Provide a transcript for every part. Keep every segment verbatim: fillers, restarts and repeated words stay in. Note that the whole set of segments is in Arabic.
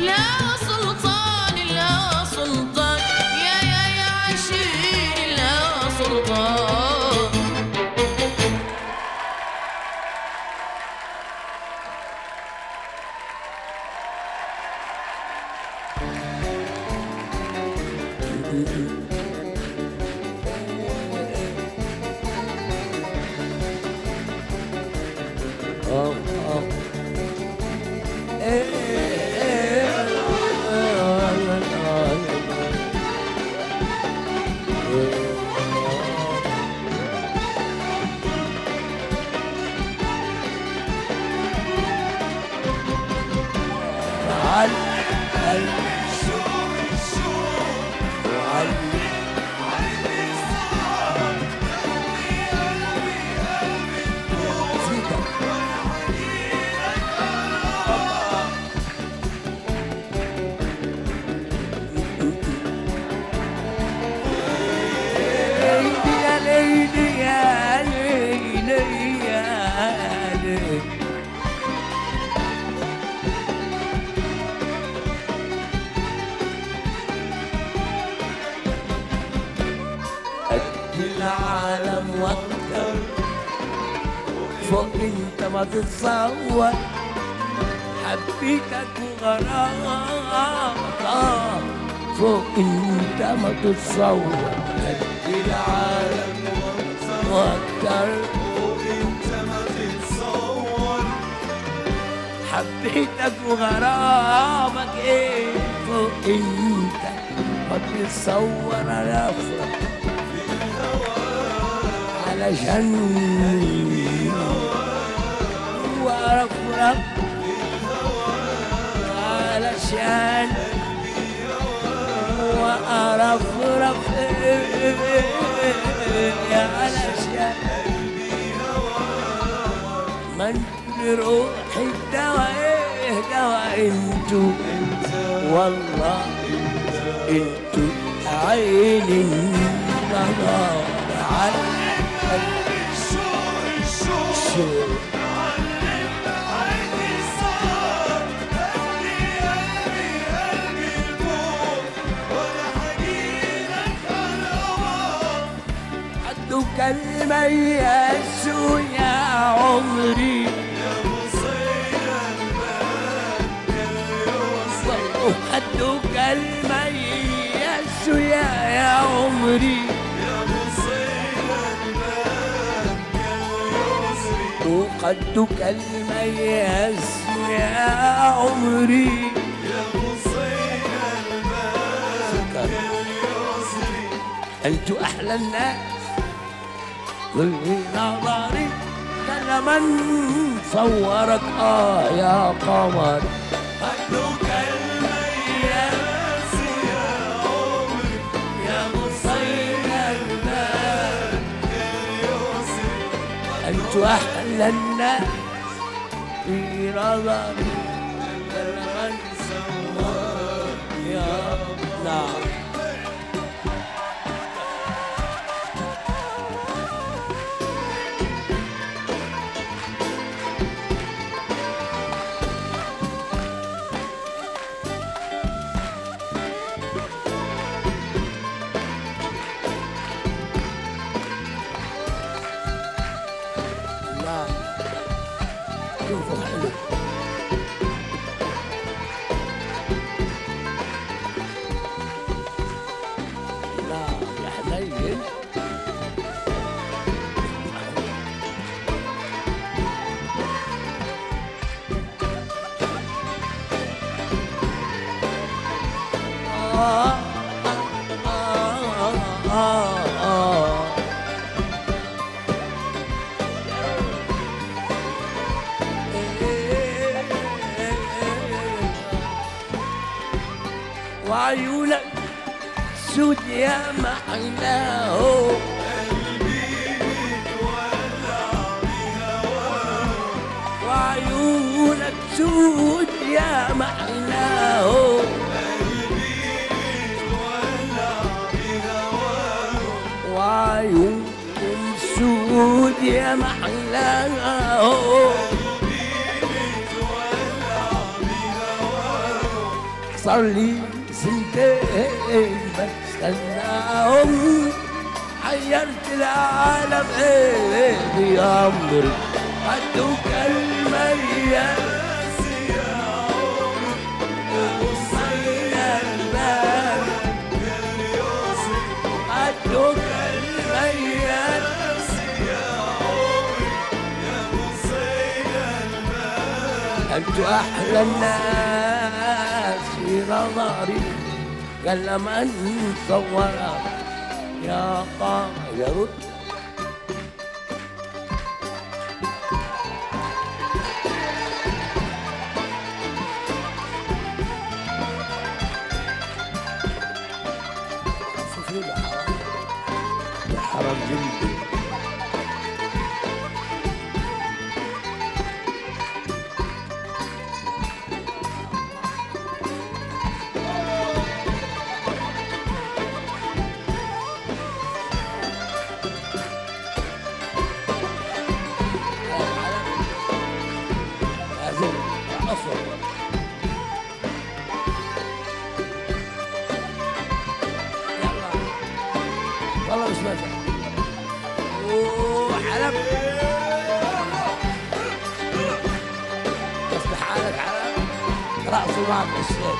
فوق انت ما تتصور حبيتك وغرامك فوق انت ما تتصور قد العالم واكتر فوق انت ما تتصور حبيتك وغرامك ايه فوق انت ما تتصور انا افرح علشان وارفرف علشان وارفرف علشان من روحي الدواء ايه دواء انتو والله انتو عين النهار على الشوق الشوق علم عيني صار قلبي قلبي قلبي الفوق وانا حجيلك عالهوى حدو كلمة يسو يا عمري يا مصير الباب يا حدو كلمة يسو يا يا عمري وقدك الميز يا عمري يا مصير الباب يا اليسري انتو احلى الناس كل نظري كان من صورك اه يا قمر قدك الميز يا عمري يا مصير الباب يا اليسري انتو احلى الناس في نظري كان من صورك يا نعم شوفوا حلو لا يا حنين آه آه آه آه وعيونك سود يا محلاه قلبي بيتولع بهواه وعيونك سود يا محلاه قلبي بيتولع بهواه وعيونكم سود يا محلاه قلبي بيتولع بهواه صار لي سنتين بستناهم حيرت العالم ايه بأمري عدوك المياس يا عمري وصينا الباب عدوك المياس يا عمري يا وصينا الباب أنتوا أحلى الناس في نظري قال من صورك يا قاهر شوفي يا حرام يا حرام جلدي والله مش مزح اوه حلب تصبح حالك على رأسه معك الشيخ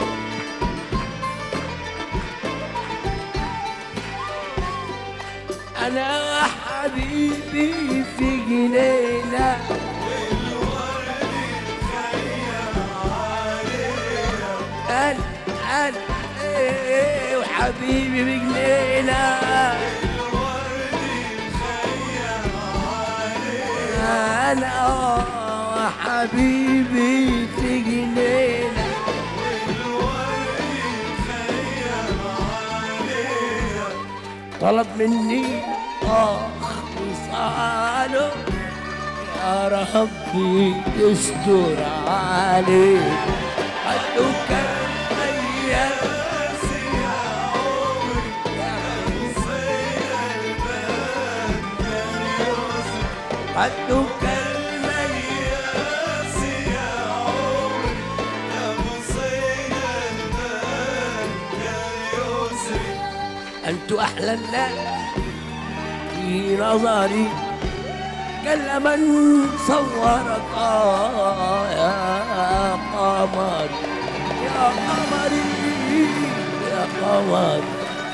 أنا حبيبي في جنينة والورد مخيم علينا أنا أنا إيه وحبيبي بجنينة الورد مخيم علينا أنا آه حبيبي في جنينة الورد مخيم علينا طلب مني آخ وصاله يا ربي تستر عليك عدوك الأيام يا عمري يا وصينا الباب يا يوسف عدوك المياس يا عمري يا وصينا الباب يا يوسف أنتوا أحلى الناس في نظري قال من صورك آه يا قمري يا قمري يا قمري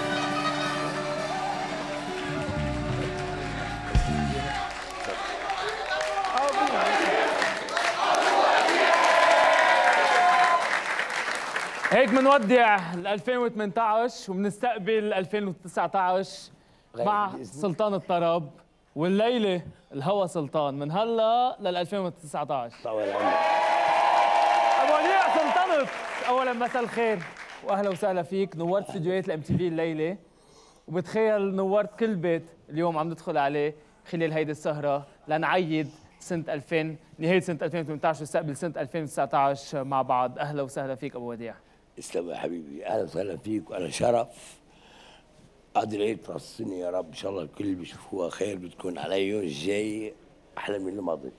هيك بنودع ال ألفين وثمانية عشر وبنستقبل ألفين وتسعة عشر مع سلطان الطرب، والليله الهوى سلطان من هلا لل ألفين وتسعة عشر. طول عمرك ابو وديع سلطنت، اولا مساء الخير واهلا وسهلا فيك. نورت استديوهات الام تي في الليله، وبتخيل نورت كل بيت اليوم عم ندخل عليه خلال هيدي السهره لنعيد سنه ألفين، نهايه سنه ألفين وثمانية عشر ونستقبل سنه ألفين وتسعة عشر مع بعض. اهلا وسهلا فيك ابو وديع. اسلم يا حبيبي، اهلا وسهلا فيك، وانا شرف قادر ايه ترصني يا رب. ان شاء الله الكل اللي بيشوفوها خير بتكون علي الجاي احلى من اللي مضت.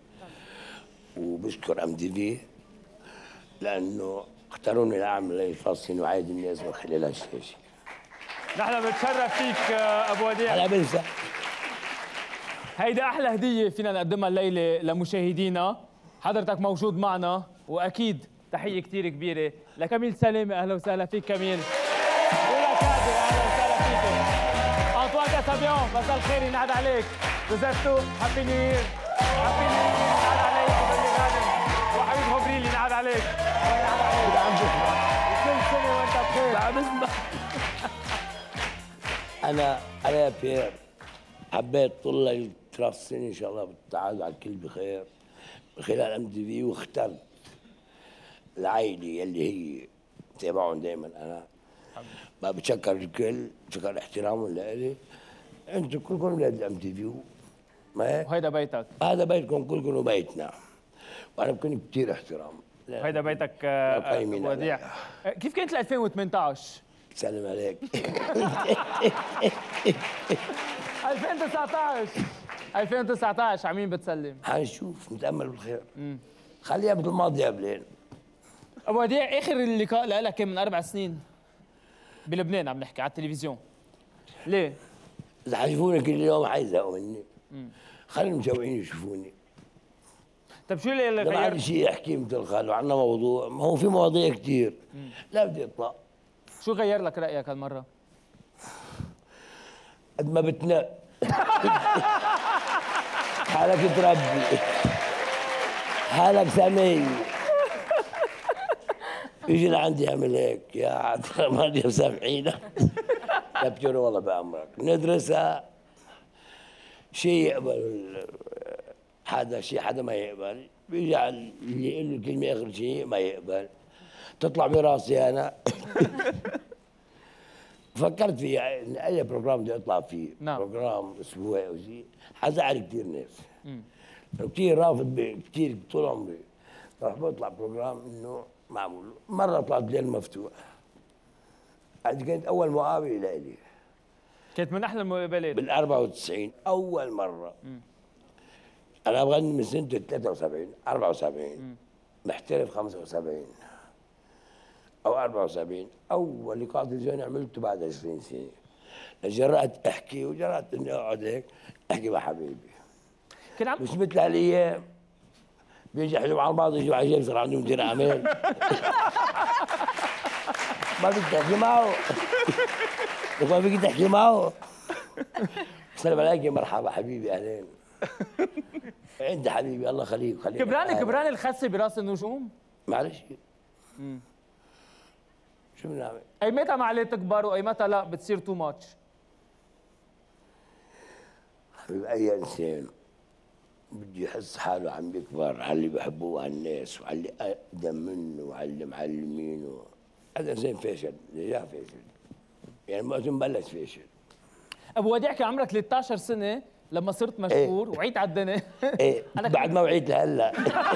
وبشكر ام دي في لانه اختاروني لاعمل هي فلسطين وعايد الناس من خلال هالشاشه. نحن بنتشرف فيك ابو وديع. هلا بنسى هيدا احلى هديه فينا نقدمها الليله لمشاهدينا. حضرتك موجود معنا، واكيد تحيه كثير كبيره لكميل سلامه. اهلا وسهلا فيك كميل. ولك كادر اهلا وسهلا فيكم. انطوان كاسابيون مساء الخير ينعاد عليك. جوزيفتو هابي نيو يير. هابي نيو يير ينعاد عليك وبلي غانم. وحبيب غبريل ينعاد عليك. ينعاد عليك. عم بسمع كل سنه وانت بخير. عم بسمع انا انا يا بيير حبيت طلع ترصني ان شاء الله بالتعاد على الكل بخير من خلال ام دي في، واخترت العائله يلي هي تابعهم دائما. انا ما بتشكر الكل، بتشكر احترامهم لإلي. انتم كلكم اولاد الام تي في، ما هيك؟ وهيدا بيتك. هذا بيتكم كلكم وبيتنا، وانا بكون كثير احترام. وهيدا بيتك ابو وديع. كيف كانت ال ألفين وثمانية عشر؟ سلام عليك. ألفين وتسعة عشر ألفين وتسعة عشر على مين بتسلم؟ حنشوف، نتامل بالخير. خليها مثل الماضي قبلين. ابو وديع، اخر اللقاء لك كان من اربع سنين بلبنان، عم نحكي على التلفزيون. ليه؟ اذا حيشوفوني كل يوم حيزهقوا مني. خلي المشوقين يشوفوني. طيب شو اللي ما عندي غير؟ شيء احكي مثل خالو، عندنا موضوع، ما هو في مواضيع كثير لا بدي اطلع. شو غير لك رايك هالمره؟ قد ما بتنق حالك تربي، حالك سمي، يجي لعندي يعمل هيك، يا عاد ما سامحينا. يبكي والله بأمرك ندرسها، شيء يقبل حدا، شيء حدا ما يقبل، بيجي على اللي يقول له كلمة آخر شيء ما يقبل، تطلع براسي أنا. فكرت في اي بروجرام بدي اطلع فيه. نعم. بروجرام اسبوعي او شيء، حزعل كثير ناس. كثير رافض كثير طول عمري. راح بطلع بروجرام انه معمول. مره طلعت ليل مفتوح. هذه كانت اول مقابله لإلي كانت من احلى المقابلات. بال أربعة وتسعين، اول مره. مم. انا بغني من سنه ثلاثة وسبعين، أربعة وسبعين. مم. محترف خمسة وسبعين او أربعة وسبعين. اول لقاء تلفزيوني عملته بعد عشرين سنه. جرأت احكي وجرأت اني اقعد هيك احكي مع حبيبي. كان عم مش مثل هالايام بيجي يحكوا مع بعض، يجوا على جيب صار عندهم مدير اعمال. ما بدك تحكي معه. ما بدك تحكي معه. السلام عليكم، مرحبا حبيبي، اهلين. عندي حبيبي الله يخليك خليك. كبراني كبراني الخسه براس النجوم. معلش. شو بنعمل؟ اي متى معليه تكبر واي متى لا بتصير تو ماتش؟ حبيبي اي انسان بده يحس حاله عم بيكبر على اللي بحبوه، على الناس وعلى اللي اقدم منه وعلى اللي معلمينه. هذا انسان فاشل، جاه فاشل. يعني وقت مبلش فاشل. ابو وديع كان عمرك ثلاثة عشر سنه لما صرت مشهور. ايه؟ وعيت على الدنيا. ايه بعد ما وعيت لهلا.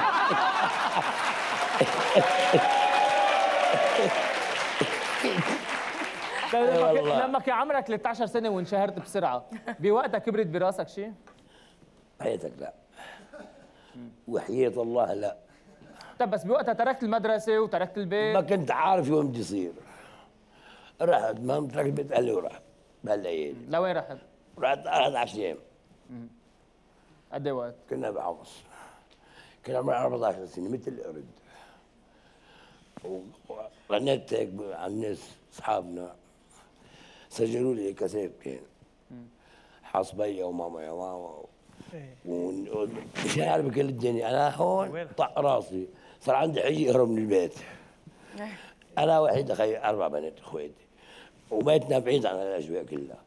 لما لما كان عمرك ثلاثة عشر سنه وانشهرت بسرعه، بوقتها كبرت براسك شيء؟ حياتك لا. وحياة الله لا. طب بس بوقتها تركت المدرسه وتركت البيت؟ ما كنت عارف شو بدي يصير. رحت، ما تركت بيت اهلي ورحت بهالايام. لوين رحت؟ رحت أحد عشر ايام. قد ايه وقت؟ كنا بعمص. كان عمري أربعة عشر سنه مثل القرد. وغنيت هيك على الناس اصحابنا، سجلوا لي كاسيت كان حاص بيا وماما يا ماما، ومش عارف بكل الدنيا. انا هون طق راسي، صار عندي حجي اهرب من البيت. انا وحيد اخي اربع بنات اخواتي، وبيتنا بعيد عن الاجواء كلها.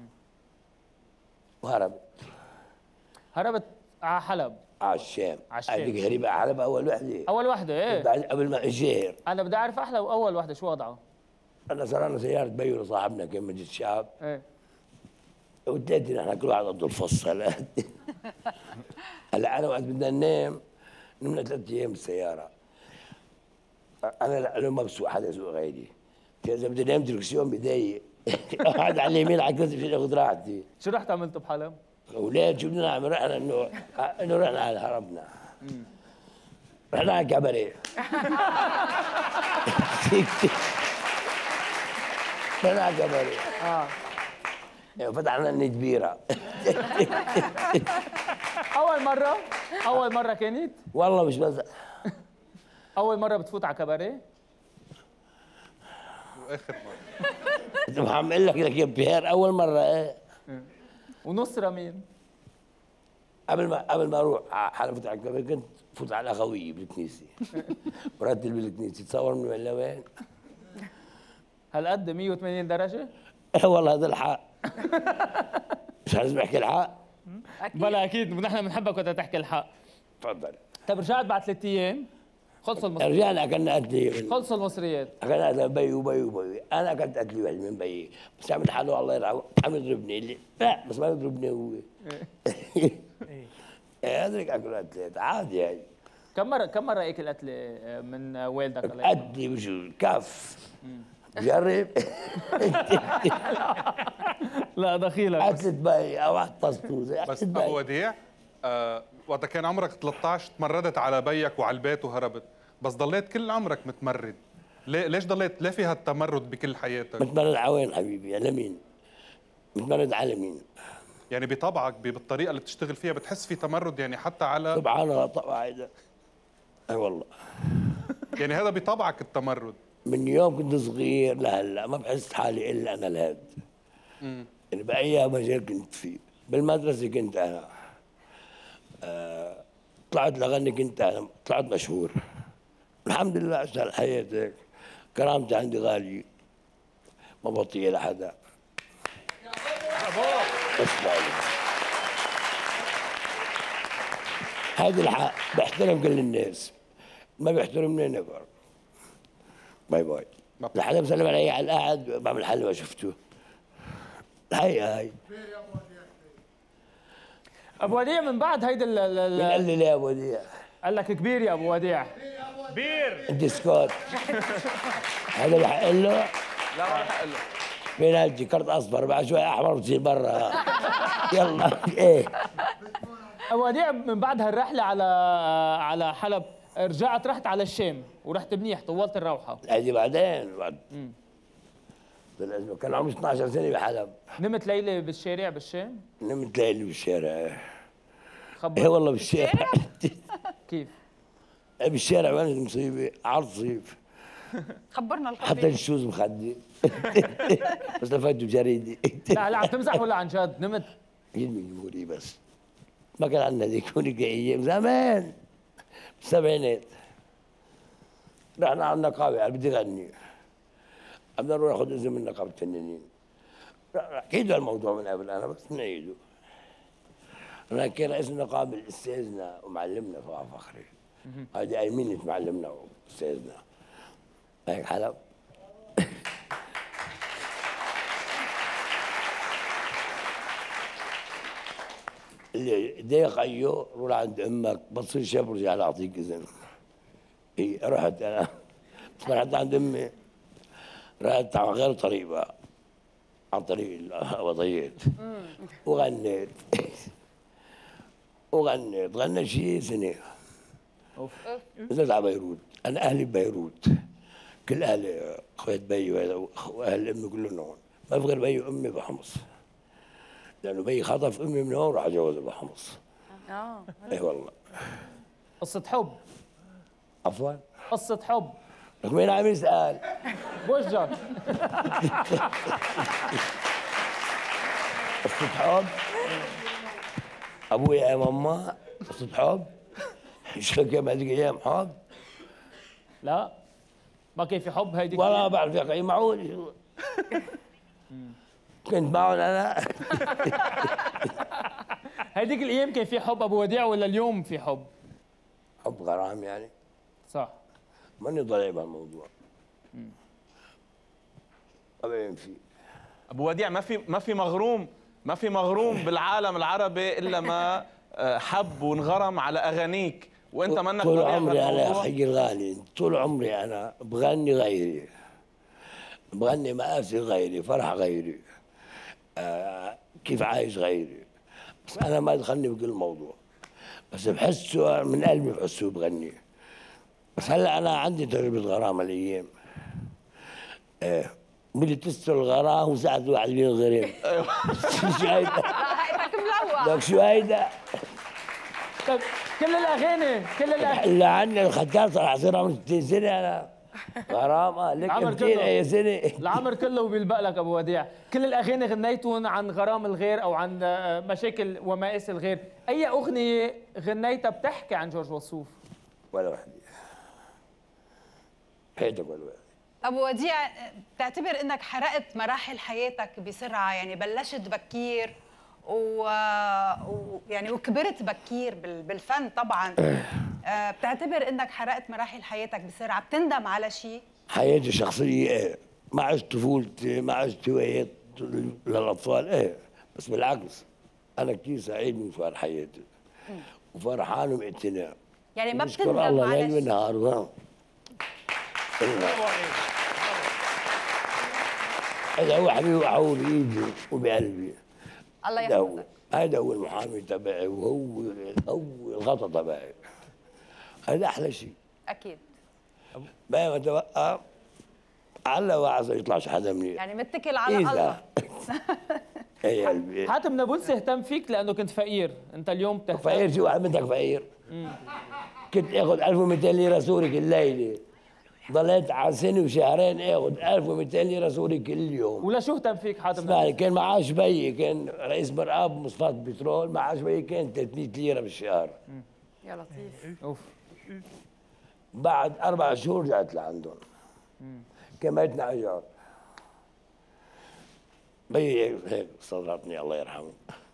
وهربت. هربت على حلب؟ على الشام. على الشام. هذيك هريبه على حلب اول وحده. اول وحده ايه؟ بعد قبل ما انشهر. انا بدي اعرف احلى واول وحده شو وضعها؟ انا صار لنا سياره بيو لصاحبنا كان مجلس الشعب. ايه؟ والثلاثه نحن كل واحد قد الفص. هلا هلا انا وقت بدنا ننام نمنا ثلاث ايام بالسياره. انا لا انا ما بسوق حدا يسوق غيري. اذا بدي انام دركسيون بضايق. قاعد على اليمين على الكرسي مشان اخذ راحتي. شو رحت عملتوا بحلب؟ اولاد شو بدنا نعمل؟ رحنا انه انه رحنا على هربنا. رحنا على كباريه. رحنا على كباريه. اه فتحنا الندبيره. اول مره اول مره كانت؟ والله مش بس اول مره بتفوت على كباريه؟ واخر مره ما عم اقول لك لك يا بيير اول مره. ايه ونصرة مين؟ قبل ما قبل ما اروح على فوت على الكباريه كنت فوت على الاخويه بالكنيسه. مرتل بالكنيسه تصور من وين لوين؟ هالقد مية وثمانين درجه؟ ايه والله هذا الحق. مش لازم احكي الحق؟ بلا اكيد نحن بنحبك وقت تحكي الحق. تفضل. طيب رجعت بعد ثلاث ايام خلصوا المصريات. رجعنا اكلنا قتلي. خلصوا المصريات. اكلنا قتلي بي وبي وبي. انا اكلت قتلي واحد من بي، بس عمل حاله الله يرحمه عم يضربني. اللي لا بس ما يضربني هو. ايه هذيك اكل قتلات عادي يعني. كم مرة كم مرة اكل قتلة من والدك الله يرحمه؟ قتلي بشو كف. جرب. لا دخيلك. قتلت بي او واحد طسطوزه. بس ابو وديع، آه وقت كان عمرك ثلاثة عشر تمردت على بيك وعلى البيت وهربت، بس ضليت كل عمرك متمرد، ليه ليش ضليت ليه في هالتمرد بكل حياتك؟ متمرد على وين حبيبي؟ على مين؟ متمرد على مين؟ يعني بطبعك بالطريقه اللي بتشتغل فيها بتحس في تمرد يعني حتى على سبحان الله طبعا هذا. اي والله. يعني هذا بطبعك التمرد. من يوم كنت صغير لهلا ما بحس حالي الا انا لهاد. يعني باي مجال كنت فيه، بالمدرسه كنت انا. آه طلعت لغني كنت انا، طلعت مشهور. الحمد لله عشت الحياه هيك. كرامتي عندي غاليه. ما بطيء لحدا. بس بعرف. هذا الحق بحترم كل الناس. ما بيحترمني نفر. باي باي. لحدا بسلم علي على القاعد بعمل حل ما شفته. الحقيقة هاي. ابو وديع من بعد هيدا ال- ال- مين قال ال- لي ليه يا ابو وديع؟ قال لك كبير يا ابو وديع. انت سكوت. هذا بحق له؟ لا ما بحق له. بينالتي كرت اصفر بعد شوي احمر بتصير برا. يلا ايه. ابو وديع من بعد هالرحله على على حلب رجعت رحت على الشام ورحت منيح طولت الروحه. هذه بعدين بعد. بالأزمة. كان عمري اثنعش سنة بحلب. نمت ليله بالشارع بالشام؟ نمت ليلي بالشارع. ايه خبر والله بالشارع. كيف؟ إيه بالشارع وين مصيبة؟ عرض صيف. خبرنا حتى الخبير. الشوز مخدي. بس لفيته بجريدة. لا لا عم تمزح ولا عن جد نمت؟ يلمي جمهوري بس. ما كان عندنا ذيك هونيك ايام زمان بالسبعينات. رحنا على النقابة قال بدي غني. بدنا نروح ناخذ اذن من نقابة الفنانين. حكيت الموضوع من قبل انا بس نعيده. انا كان رئيس النقابة استاذنا ومعلمنا فؤاد فخري. هذه ايمنة معلمنا واستاذنا. هيك حلب. اللي ضيق ايوه روح عند امك بتصير شاب ورجع لها اعطيك اذن. اي رحت انا بس رحت عند امي. رحت على غير طريق بقى. عن طريق الوضعيات. وغنيت. وغنيت غنيت شي سنه. اوف نزلت على بيروت. انا اهلي ببيروت. كل اهلي اخوات بي واهل امي كلهم هون. ما في غير بي وامي بحمص. لانه بي خطف امي من هون وراح جوزها بحمص. اه اي والله. قصه حب عفوا. قصه حب لك مين عم يسال؟ بوجهك. قصة حب. ابويا يا ماما قصة حب. شو كم هذيك الايام حب؟ لا ما كان في حب هيدي والله ما بعرف يا اخي معقول شو. كنت معهم انا. هيديك الايام كان في حب ابو وديع ولا اليوم في حب؟ حب غرام يعني. صح. ماني ضليع بهالموضوع. ما بين فيه. ابو وديع ما في ما في مغروم ما في مغروم بالعالم العربي الا ما آه، حب وانغرم على اغانيك وانت منك طول ضليع عمري انا يا بهالموضوع. اخي الغالي طول عمري انا بغني غيري. بغني مآسي غيري فرح غيري. آه كيف عايش غيري. بس انا ما دخلني بكل موضوع. بس بحسه من قلبي بحسه بغني. بس هلا انا عندي تجربه غرام الايام. ايه بدي تستر الغرام وساعد واحد بينغرم. شو هيدا؟ حقك ملوع. لك شو هيدا؟ طيب كل الاغاني كل الاغاني اللي عندي الختار صار يصير عمري ستين سنه انا. غرام اه لك العمر مئتين كله. اي سنه. العمر كله بيلبق لك ابو وديع. كل الاغاني غنيتهم عن غرام الغير او عن آه، مشاكل ومآسي الغير. اي اغنيه غنيتها بتحكي عن جورج وسوف؟ ولا وحده. حياتك ولا وحده. ابو وديع بتعتبر انك حرقت مراحل حياتك بسرعه، يعني بلشت بكير و... و... يعني وكبرت بكير بال... بالفن طبعا. آه، بتعتبر انك حرقت مراحل حياتك بسرعه، بتندم على شيء؟ حياتي الشخصيه ايه ما عشت طفولتي ما عشت هوايات للاطفال ايه بس بالعكس انا كثير سعيد من فار حياتي وفرحان ومقتنع. يعني ما بشكر بتندم الله على ليل شيء؟ ونهار ها. هذا هو حبيبي وحبيبي بايدي وبقلبي. الله هذا هو يحفظك. هذا هو المحامي تبعي وهو هو الغطا تبعي. هذا احلى شيء. اكيد. بقى توقف على وعظه يطلعش حدا منيح. يعني متكل على إذا الله. ايه يا قلبي حاتم نابلسي اهتم فيك لانه كنت فقير، انت اليوم بتهتم. فقير شو عملتك فقير؟ كنت اخذ ألف ومئتين ليره سوري كل ليله، ضليت على سنه وشهرين اخذ ألف ومئتين ليره سوري كل يوم. ولا شو اهتم فيك حاتم اسمعني نابلسي؟ كان معاش بيي كان رئيس مرآب مصفاة بترول، معاش بيي كان ثلاثمئة ليره بالشهر. يا لطيف. اوف. بعد اربع شهور رجعت لعندهم. كملتنا اجار. بيي هيك صدرتني الله يرحمه.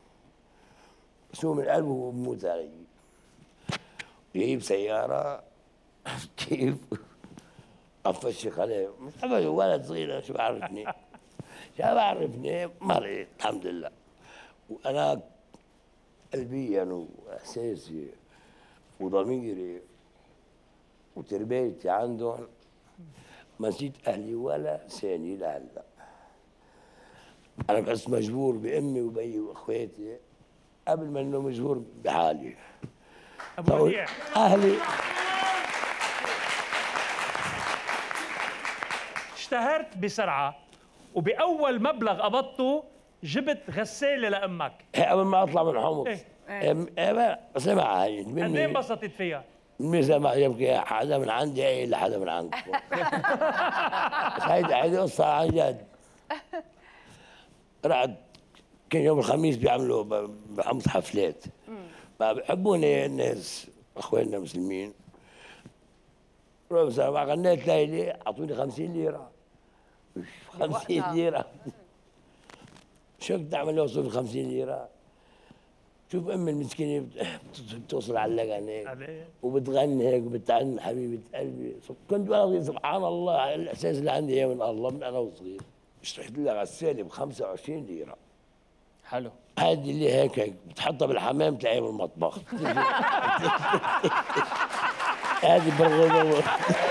شو من قلبه وبموت علي. يجيب سيارة كيف افشخ عليه، مش ولد صغير شو بعرفني شو بعرفني مريض الحمد لله. وانا قلبيا واحساسي وضميري وتربيتي عندهم ما نسيت اهلي ولا ثانيه لهلا. انا بحس مجبور بامي وبي واخواتي قبل ما انه مجبور بحالي. ابو وديع اهلي اشتهرت بسرعه وباول مبلغ قبضته جبت غساله لامك، قبل ما اطلع من حمص إيه. إيه. إيه سمع هاي قد ايه مني انبسطت فيها؟ مني سمع يبكي حدا من عندي ايه الا حدا من عندكم. هيدي هيدي قصه عن جد. رحت كان يوم الخميس بيعملوا ب- بحمص حفلات، بحبوني الناس اخواننا المسلمين. رحت بصراحة غنيت ليلة اعطوني خمسين ليرة. خمسين وقتها. ليرة شو بدي اعمل اوصل خمسين ليرة؟ شوف امي المسكينة بت- بتوصل على اللقن هيك عليه. وبتغني هيك وبتعني حبيبة قلبي. كنت وانا سبحان الله الاحساس اللي عندي اياه من الله من انا وصغير. اشتريت لها غسالة ب خمسة وعشرين ليرة. حلو. هذه اللي هيك هيك بتحطها بالحمام تلاقيها بالمطبخ. هذه بالغدوة.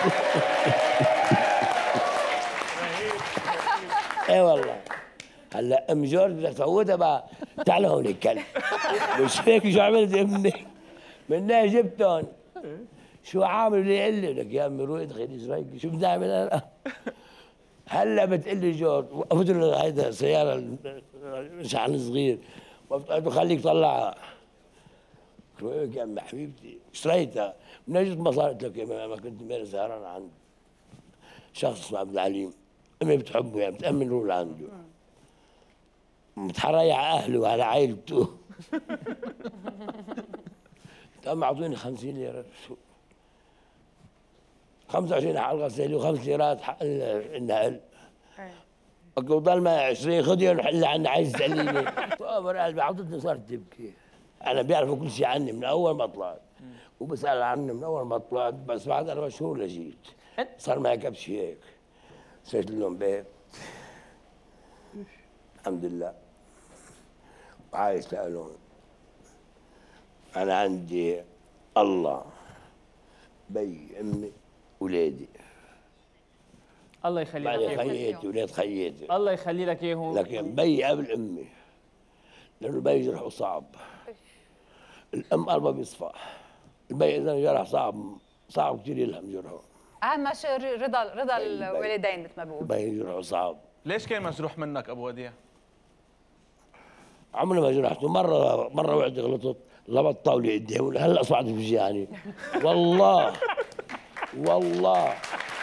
اي والله. هلا ام جورج بدك تفوتها بقى، تعال هون الكلب. مش هيك شو عملت امي؟ منها جبتهم. شو عامل اللي يقول لي لك يا امي روحي ادخلي ايش شو بدي اعمل انا؟ هلا بتقول لي جورج قلت له هيدا سياره شحن صغير قلت له خليك طلعها. قلت له يا امي حبيبتي اشتريتها من اجت مصاري. قلت لك يا امي ما كنت امبارح سهران عند شخص اسمه عبد العليم، امي بتحبه يعني بتامن له لعنده، متحرية على اهله وعلى عائلته. قام اعطوني خمسين ليره شو خمسة وعشرين على الغسالة وخمس ليرات حق ال- النقل. قلت ضل ما عشرين خذيهم اللي عندي عايز تساليني. صابر قلبي عطتني صارت تبكي. انا بيعرفوا كل شيء عني من اول ما طلعت وبسال عني من اول ما طلعت، بس بعد اربع شهور لجيت صار معي كبش هيك صرت لهم بيت الحمد لله وعايش لهم. انا عندي الله بي امي ولادي الله يخلي لك بعد اياهم. خياتي ولاد خياتي، الله يخلي لك اياهم. لكن بي قبل امي لانه البي جرحه صعب. الام قلبها بيصفى، البي اذا جرح صعب صعب كثير يلهم جرحه. اهم شيء رضا رضا بي- بي. الوالدين مثل ما بقول. البي جرحه صعب. ليش كان مجروح منك ابو وديع؟ عمري ما جرحته. مره مره وحده غلطت لبط طاوله قدامي هلا صعدت بوجعني والله والله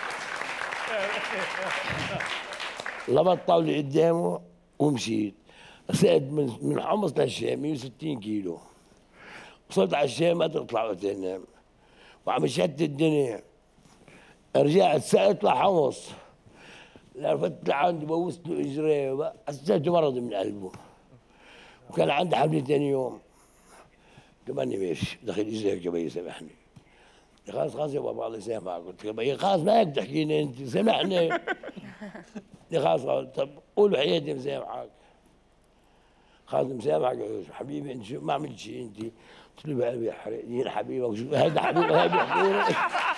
لبط طاوله قدامه ومشيت. صعد من من حمص للشام مئة وستين كيلو. وصلت على الشام ما تطلع وتنام وعم شتت الدنيا. رجعت سقت لحمص لفت لعندي بوست له اجريه حسيت مرض من قلبه. وكان عندي حفله ثاني يوم كمان ماشي دخل اجري هيك بي سامحني. خلاص خلاص يا بابا الله يسامحك. قلت له بي خلاص ما هيك تحكيني انت سامحني. خلاص طب قولوا حياتي مسامحك. خلاص مسامحك يا حبيبي انت شو ما عملت شيء انت. قلت له بقلبي حرقني حبيبك شو هذا حبيبك هذا بيحكي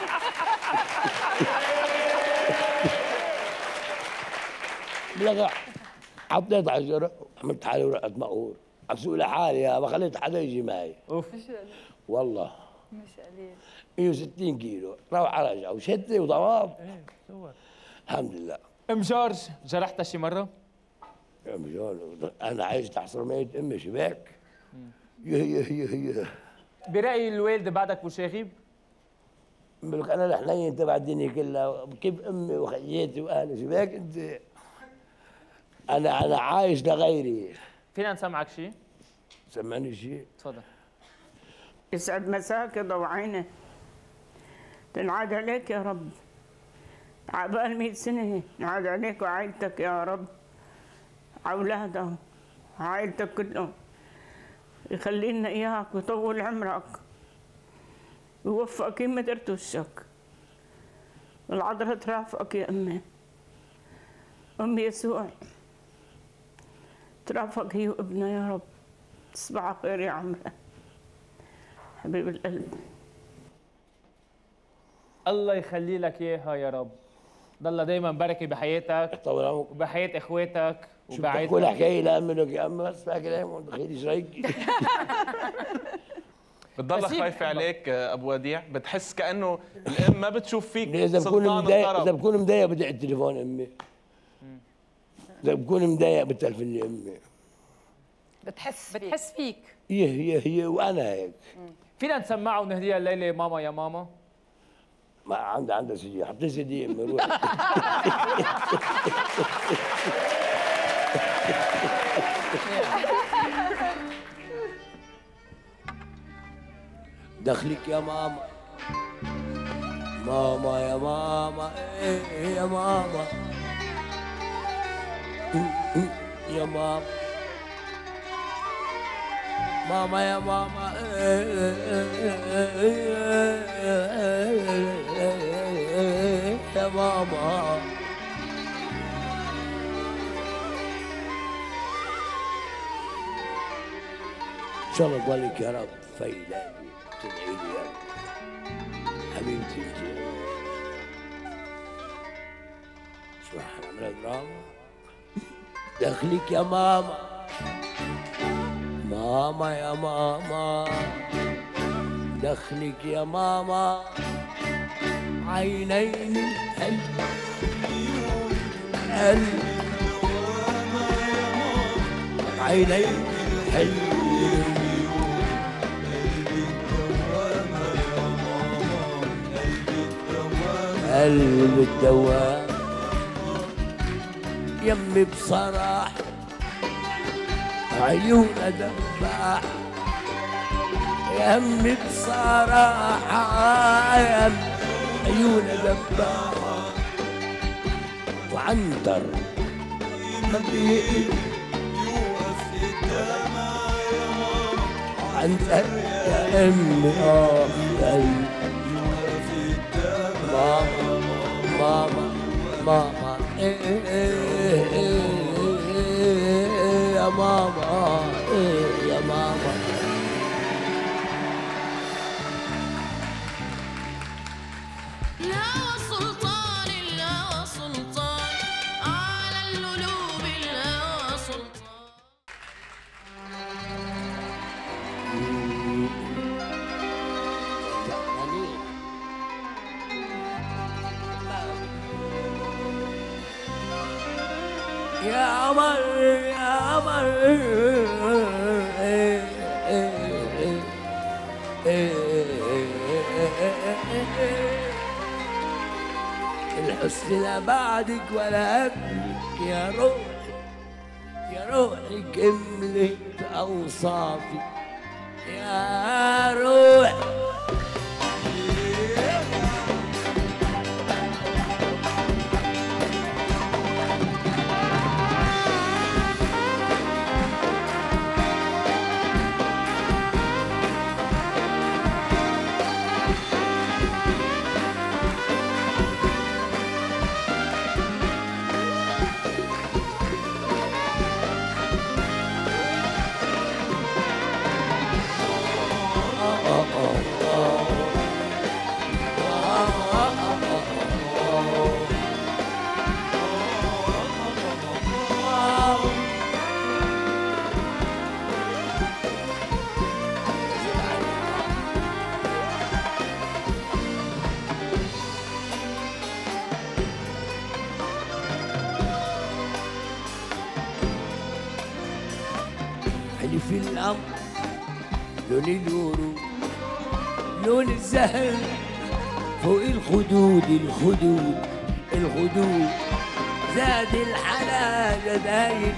بلغ حطيت على الجرح عملت حالي ورقت مقهور عم سوق لحالي ما خليت حدا يجي معي اوف. والله مش قليل. مية وستين كيلو، روعة رجعة وشتة وضباب. ايه صور. الحمد لله. ام جورج جرحتها شي مره؟ يا مجال انا عايش تحت صرمية امي شباك. يه يه يه يه. برايي الوالده بعدك بوشاغب؟ بقول انا الحنين تبع الدنيا كلها، كيف امي وخياتي واهلي شباك انت. انا انا عايش لغيري. فينا نسمعك شي؟ سمعني شيء. تفضل. يسعد مساك يا ضو عينه، تنعاد عليك يا رب عقبال مئة سنة، نعاد عليك وعائلتك يا رب، أولادك عائلتك كلهم، يخلي لنا إياك ويطول عمرك ويوفقك ما درت وشك، والعذراء ترافقك يا أمي، أم يسوع ترافقك هي وابنها يا رب، تصبح على خير يا عمرة حبيب القلب. الله يخلي لك اياها يا رب، ضل دايما بركه بحياتك طول عمرك. وبحياه اخواتك شو وبعائلتك. بتحكوا لي حكايه لامي لك يا امي بس فاكر ايه دخيلي ايش رايك؟ بتضلها بس هي خايفة بتحبك. عليك آه، ابو وديع، بتحس كانه الام ما بتشوف فيك اذا بكون سلطان مضايق اذا الطرب. بكون مضايق بدق التليفون امي. اذا بكون مضايق بتلفني امي. بتحس فيك. بتحس فيك. يه يه يه وانا هيك. فينا نسمعه ونهديها الليله ماما يا ماما؟ ما عندها عندها سي حطي سي دي امي روح. دخلك يا ماما، ماما يا ماما، إيه يا ماما، يا ماما، ماما يا ماما، يا ماما. ان شاء الله تضلك يا رب فايلة تدعي لي يا رب حبيبتي انت يا رب. اسمع نعملها دراما. دخلك يا ماما، ماما يا ماما، دخلك يا ماما، عينين القلب قلب عينين القلب قلب الدوام. يمي بصراحة عيونها دباح، يمي بصراحة يمي عيونها دباح، وعنتر ما بيقل عنتر يا امي اه يا أمي. ماما ماما ماما إيه إيه إيه يا ماما إيه يا ماما. لا سلطان إلا سلطان على القلوب إلا سلطان. يا قمر يا قمر إيه إيه إيه إيه. الحسن لا بعدك ولا قبلك يا روحي، يا روحي كملت أوصافي يا روحي. آه آه آه القمر لون الورود لون الزهر فوق الخدود الخدود الخدود زاد الحلا جدايل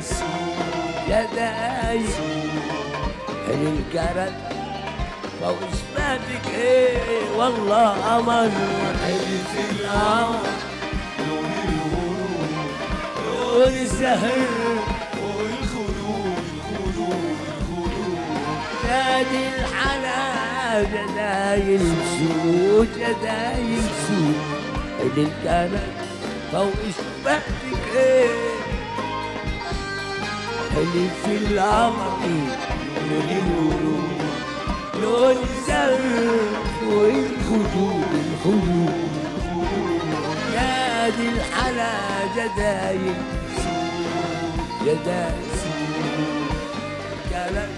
جدايل حلو الكرد فوق شبابك ايه والله قمر حلو في القمر لون الورود لون الزهر فوق الخدود الخدود الخدود زاد الحلا جدايل سود جدايل سود حلو الكرد فوق شبابك ايه حلو في القمر لون الورود لون الزهر والخدود الخدود يا دي الحلا جدايل جدايل كلام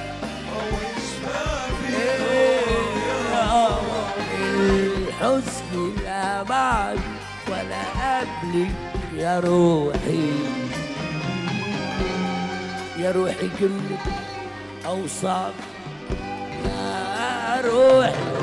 الحزن لا بعد ولا قبلي يا روحي يا روحي كلمة أوصاف يا روحي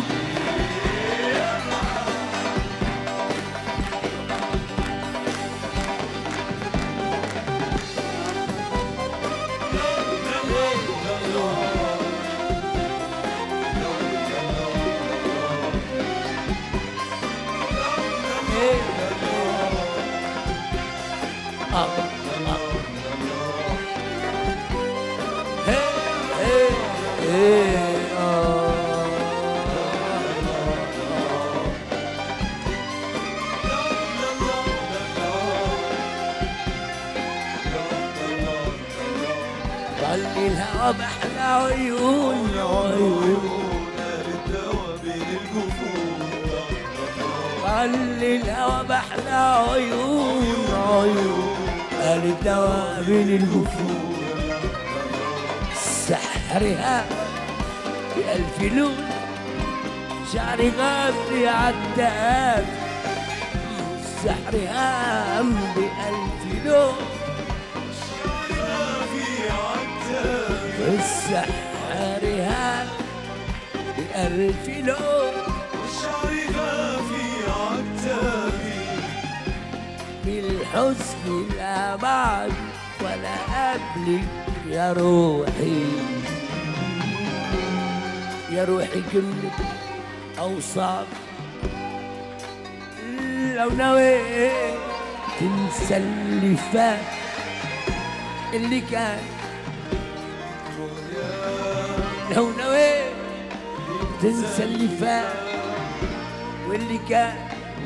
خلي الهوى بأحلى عيون عيون الدوا بين الجفون خلي الهوى بأحلى عيون عيون قال الدواء بين الجفون سحرها بألف لون شعري غافي عالتاب سحرها بألف لون سحرها بألف لون شعري غافي عالتابي بالحزن لا بعد ولا قبلي يا روحي يا روحي كلمة أوصاف لو نويت تنسى اللي فات اللي كان لو نويت تنسى اللي فات واللي كان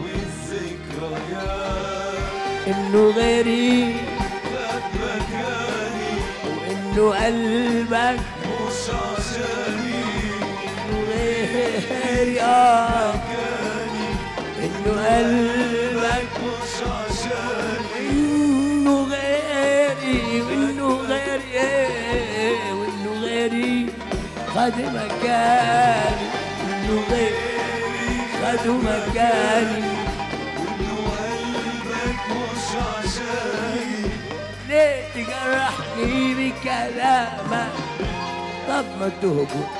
والذكريات انه غيري خد مكاني وانه قلبك مش عشاني انه غيري اه انه قلبك مش عشاني انه غيري وانه غيري إيه، وانه غيري خد مكاني انه غيري خدوا مكاني وانه قلبك مش عشاني ليه تجرحني بكلامك طب ما تهجر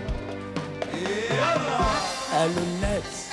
قالوا الناس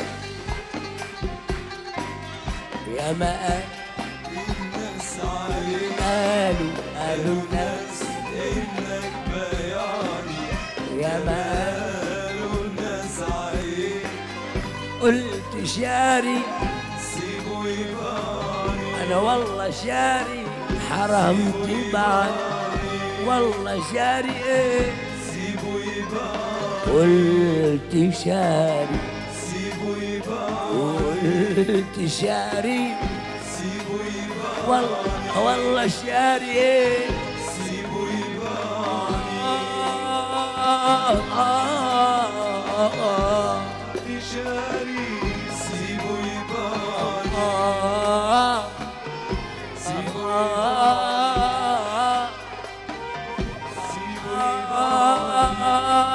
يا ما قال الناس عليك قالوا قالوا الناس انك بيعني يا ما قالوا الناس عليك قلت شاري سيبوا يباني انا والله شاري حرام تبعد والله شاري ايه سيبوا يباني قلت شاري سيبوا يباني قلت شاري سيبوا يباني والله والله شاري ايه سيبوا يباني آه آه آه آه تشاري سيبوا يباني آه سيبوا آه سيبوا يباني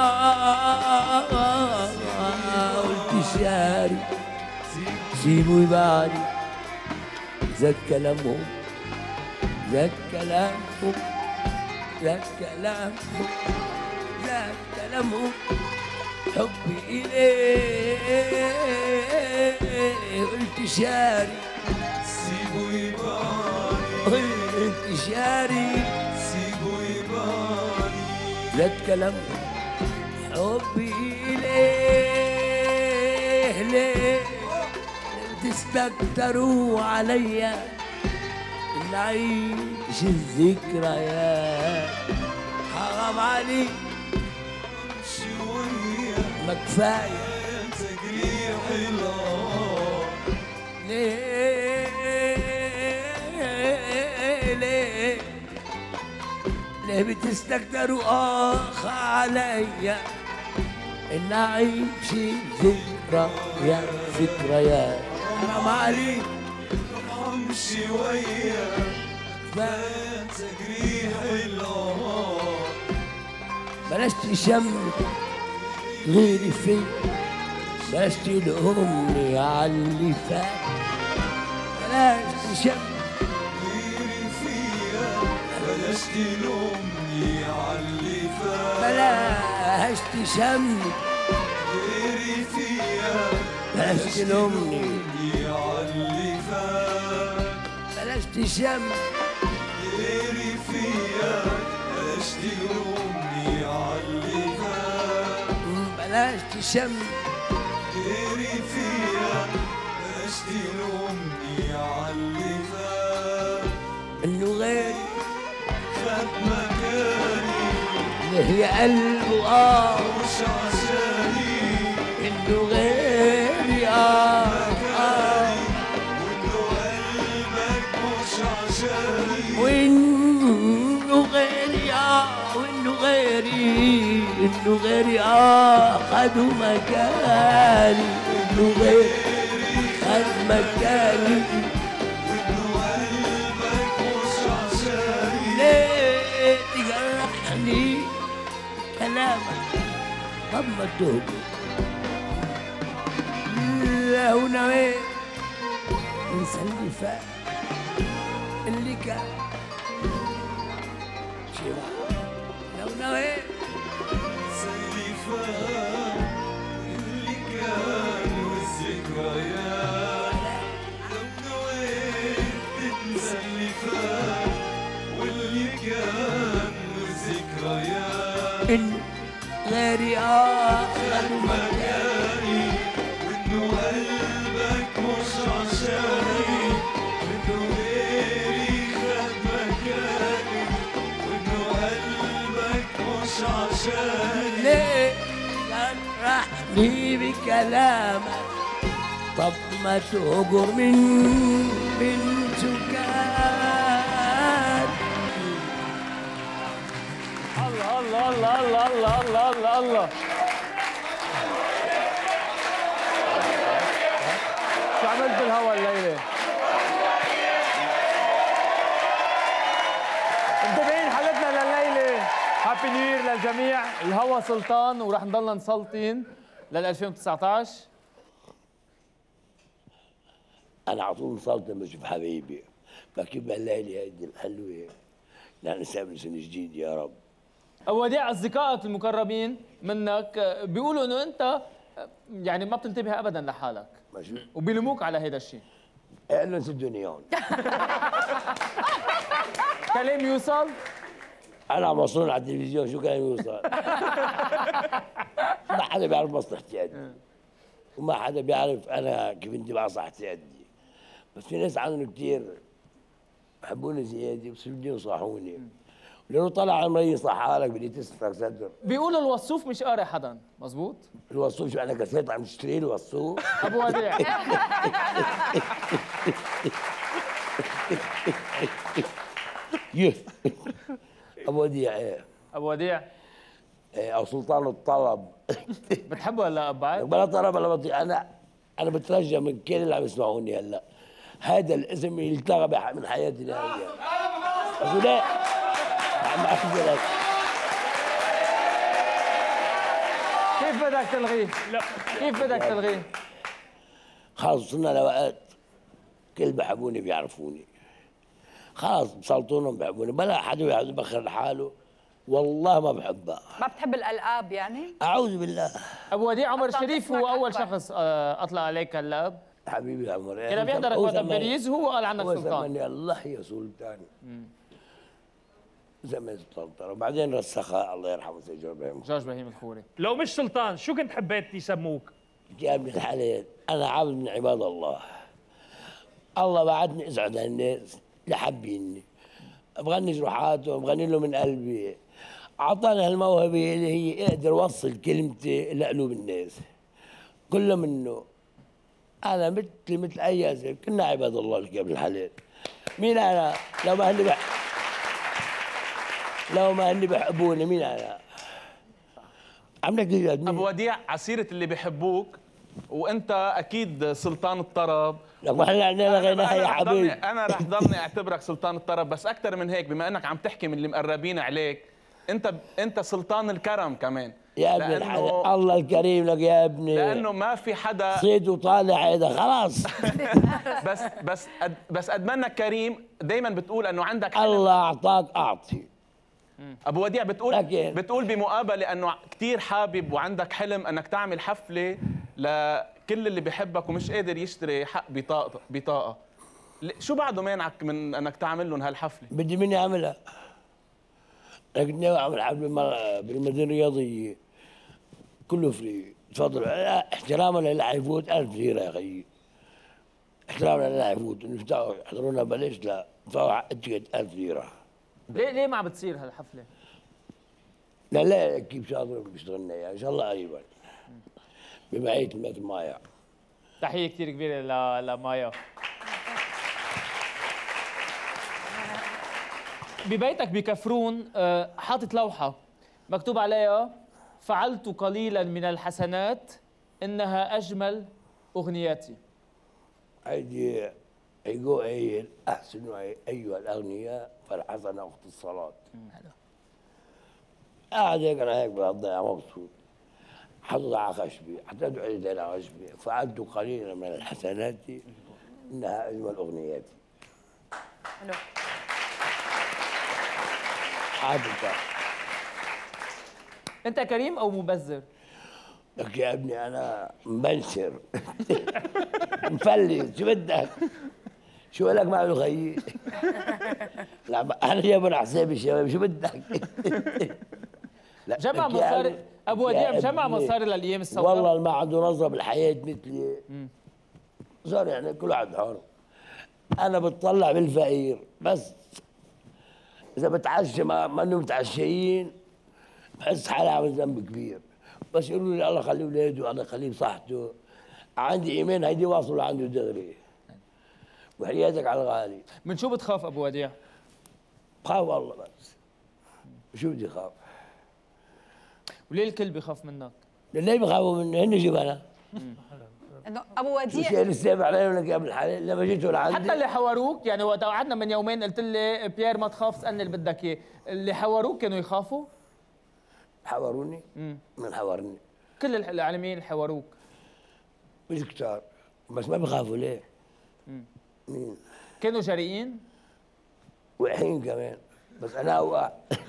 قلت شاري سيبوا يباني زاد كلامهم زاد كلامهم ذاك كلام ذاك كلامه حبي إليه قلت شاري سيبه يباني قلت شاري سيبه يباني ذاك كلامه حبي إليه ليه تستكتروا عليا نعيش الذكريات حرام عليك شوية ما كفايه تجريح الهوى ليه ليه ليه بتستكتروا اخ عليا ان اعيش ذكريات ذكريات حرام عليك ارحم شوية تجريح الهوى بلاش تشمت غيري فيا بلاش تلومني على اللي فات بلاش تشمت غيري فيا بلاش تلومني عاللي فات بلاش تشمت غيري فيا بلاش تلومني عاللي فات بلاش تشمت غيري فيا بلاش تلومني عاللي فات بلاش تشمت غيري فيا بلاش تلومني عاللي فات انه غيري خد مكاني اللي هي قلبه اه مش عشاني انه غيري اه اه وانه قلبك مش عشاني وانه غيري اه وانه غيري انه غيري اه خدوا مكاني انه غيري خد مكاني وانه قلبك مش عشاني ليه تجرحني كلامك طب ما تهدي لو نويت انسى اللي فات اللي كان شبع لو نويت اللي فات اللي كان والذكريات لو نويت تنسى اللي فات واللي كان والذكريات ان غيري اه خدوا مكاني مكاني وانه قلبك مش عشاني وانه غيري خد مكاني وانه قلبك مش عشاني ليه جرحني بكلامك طب ما تهجر من من سكان الله الله الله الله الله الله الله الله شو عملت بالهوا الليله؟ متابعين حلقتنا لليله هابي نيو يير للجميع، الهوا سلطان ورح نضلنا نسلطين لل ألفين وتسعطعش. انا على طول مسلطن بشوف حبيبي بكتب الليله هيدي الحلوه لنستقبل سنه جديد يا رب. وديع اصدقائك المقربين منك بيقولوا انه انت يعني ما بتنتبه ابدا لحالك ماشي وبيلوموك على هذا الشيء. اعلن سدوني هون كلام يوصل؟ انا عم بصور على التلفزيون شو كان يوصل؟ ما حدا بيعرف مصلحتي قدي وما حدا بيعرف انا كيف انت مصلحتي قدي، بس في ناس عندهم كثير بحبوني زياده بس بدهم ينصحوني. لانه طلع عمري يصلح حالك بدي تسلك صدر. بيقولوا الوصوف مش قاري حدا، مزبوط؟ الوصوف شو انا كسيت عم تشتري له وصوف؟ ابو وديع يه ابو وديع ايه ابو وديع إيه، او سلطان الطلب. بتحبه هلا بعد؟ بلا طلب ولا بطيء. انا انا بترجى من كل اللي عم يسمعوني هلا هذا الاسم يلتغى بح- من حياتي لهلا. بقول لا عم اخذ لك كيف بدك تلغيه؟ لا كيف بدك تلغيه؟ خلص وصلنا لوقت كل بحبوني بيعرفوني. خلص بسلطونهم بحبوني بلا حدا يبخر لحاله والله ما بحبها. ما بتحب الالقاب يعني؟ اعوذ بالله. ابو وديع، عمر أصلاً الشريف اسمك هو اول أكبر. شخص آه، اطلق عليك اللقب. حبيبي يا عمر، كان بيحضرك وقت بباريس هو قال عنك هو سلطان. زمن الله يا سلطان. زمن سلطان، وبعدين رسخها الله يرحمه سيد جورج ابراهيم. جورج ابراهيم الخوري. لو مش سلطان شو كنت حبيت يسموك؟ يا ابن الحلال، انا عبد من عباد الله. الله بعدني اسعد الناس اللي حابيني، بغني جروحاتهم، بغني له من قلبي. اعطاني هالموهبه اللي هي اقدر اوصل كلمتي لقلوب الناس. كله منه. انا مثل مثل اي اسف، كنا عباد الله لك يا ابن الحلال. مين انا؟ لو ما هني بح... لو ما هني بحبوني مين انا؟ عم نحكي جد. ابو وديع، عسيره اللي بيحبوك وانت اكيد سلطان الطرب. لك ما احنا عندنا غناها يا رح ضلني- حبيبي. انا رح ضلني اعتبرك سلطان الطرب، بس اكثر من هيك بما انك عم تحكي من اللي مقربين عليك، انت انت سلطان الكرم كمان. يا ابن الحلال، الله الكريم لك يا ابني. لانه ما في حدا صيد وطالع هيدا خلاص. بس بس أد بس قد ما انك كريم دائما بتقول انه عندك حلم. الله اعطاك اعطي. ابو وديع بتقول لكن بتقول بمقابله انه كثير حابب وعندك حلم انك تعمل حفله لكل اللي بيحبك ومش قادر يشتري حق بطاقه بطاقه. ل- شو بعده مانعك من انك تعمل لهم هالحفله؟ بدي مني اعملها. لكن ناوي اعمل حفله مر- بالمدينه الرياضيه كله فري. تفضل، لا، احتراما للي حيفوت ألف ليره يا اخي. احتراما للي حيفوت، انه يفتحوا يحضرونا بلاش، لا ادفعوا التيكت ألف ليره. ليه ليه ما عم بتصير هالحفله؟ لا لا كيف شاطر بيشتغلنا اياها ان شاء الله قريبا بمعيه المات مايا. تحيه كثير كبيره ل- لمايا. ببيتك بكفرون آه، حاطط لوحه مكتوب عليها: فعلت قليلا من الحسنات انها اجمل اغنياتي. هيدي يقول قايل احسنوا ايها الاغنياء فالحسنه اخت الصلاه. قاعد هيك انا هيك بضيع مبسوط، حطيت على خشبي، حطيت عيدي على خشبي، فعلت قليلا من الحسنات انها اجمل اغنياتي. حلو. عادة. انت كريم او مبذر؟ لك يا ابني انا مبنشر مفلس، شو بدك؟ شو لك معه خيي؟ لا انا جايبه على حسابي الشباب، شو بدك؟ لا جمع لك يا مصاري ابني- ابو يا وديع، جمع ابني، مصاري للايام السوداء. والله اللي ما عنده نظره بالحياه مثلي صار يعني كل واحد حر. انا بتطلع بالفقير بس. اذا بتعشى ما ما انه متعشيين بحس حالي عامل ذنب كبير، بس يقولوا لي الله يخلي اولاده الله يخليه بصحته. عندي ايمان هيدي واصل عنده دغري. وحياتك على الغالي. من شو بتخاف ابو وديع؟ بخاف والله بس. شو بدي اخاف؟ وليه الكل بيخاف منك؟ ليه بخافوا مني؟ هن جبنا. انه ابو شو وديع شيء السيف عليهم لك يا ابن الحلال لما جيتوا لعندي. حتى اللي حوروك، يعني وقت قعدنا من يومين قلت لي بيير ما تخاف اسالني اللي بدك اياه، اللي حوروك كانوا يخافوا؟ حوروني؟ امم من حورني؟ كل الح- العالمين اللي حوروك. مش كتار بس ما بخافوا ليه؟ مم. مين؟ كانوا جريئين؟ وحين كمان بس انا اوقع.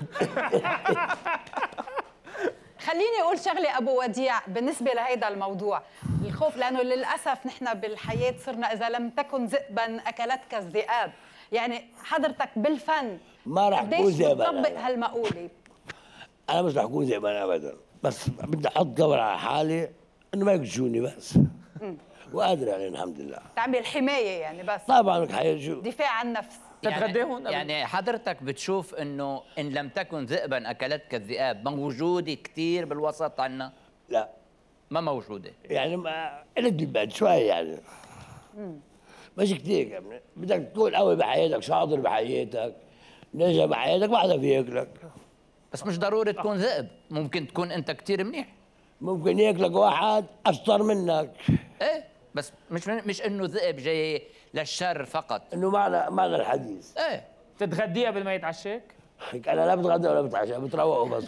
خليني اقول شغله ابو وديع بالنسبه لهيدا الموضوع الخوف، لانه للاسف نحن بالحياه صرنا اذا لم تكن ذئبا اكلتك الذئاب. يعني حضرتك بالفن ما راح اكون قديش زي ما بتطبق انا. هالمقوله؟ انا مش راح اكون زي ما انا ابدا، بس بدي احط قبر على حالي انه ما يكشوني بس. وقادر يعني الحمد لله. تعمل حمايه يعني بس طبعا حياة شو دفاع عن النفس. تتغداهم؟ يعني حضرتك بتشوف انه ان لم تكن ذئبا اكلتك الذئاب موجوده كثير بالوسط عنا؟ لا ما موجوده. يعني ما قلت البعد شوي يعني. مش كثير يا ابني، بدك تكون قوي بحياتك، شاطر بحياتك، ناجح بحياتك، ما حدا في ياكلك. بس مش ضروري تكون ذئب، ممكن تكون انت كثير منيح. ممكن ياكلك واحد اشطر منك. ايه بس مش مش انه ذئب جاي للشر فقط. انه معنى معنى الحديث. ايه تتغديه قبل ما يتعشاك؟ انا لا بتغدى ولا بتعشى، بتروقوا بس.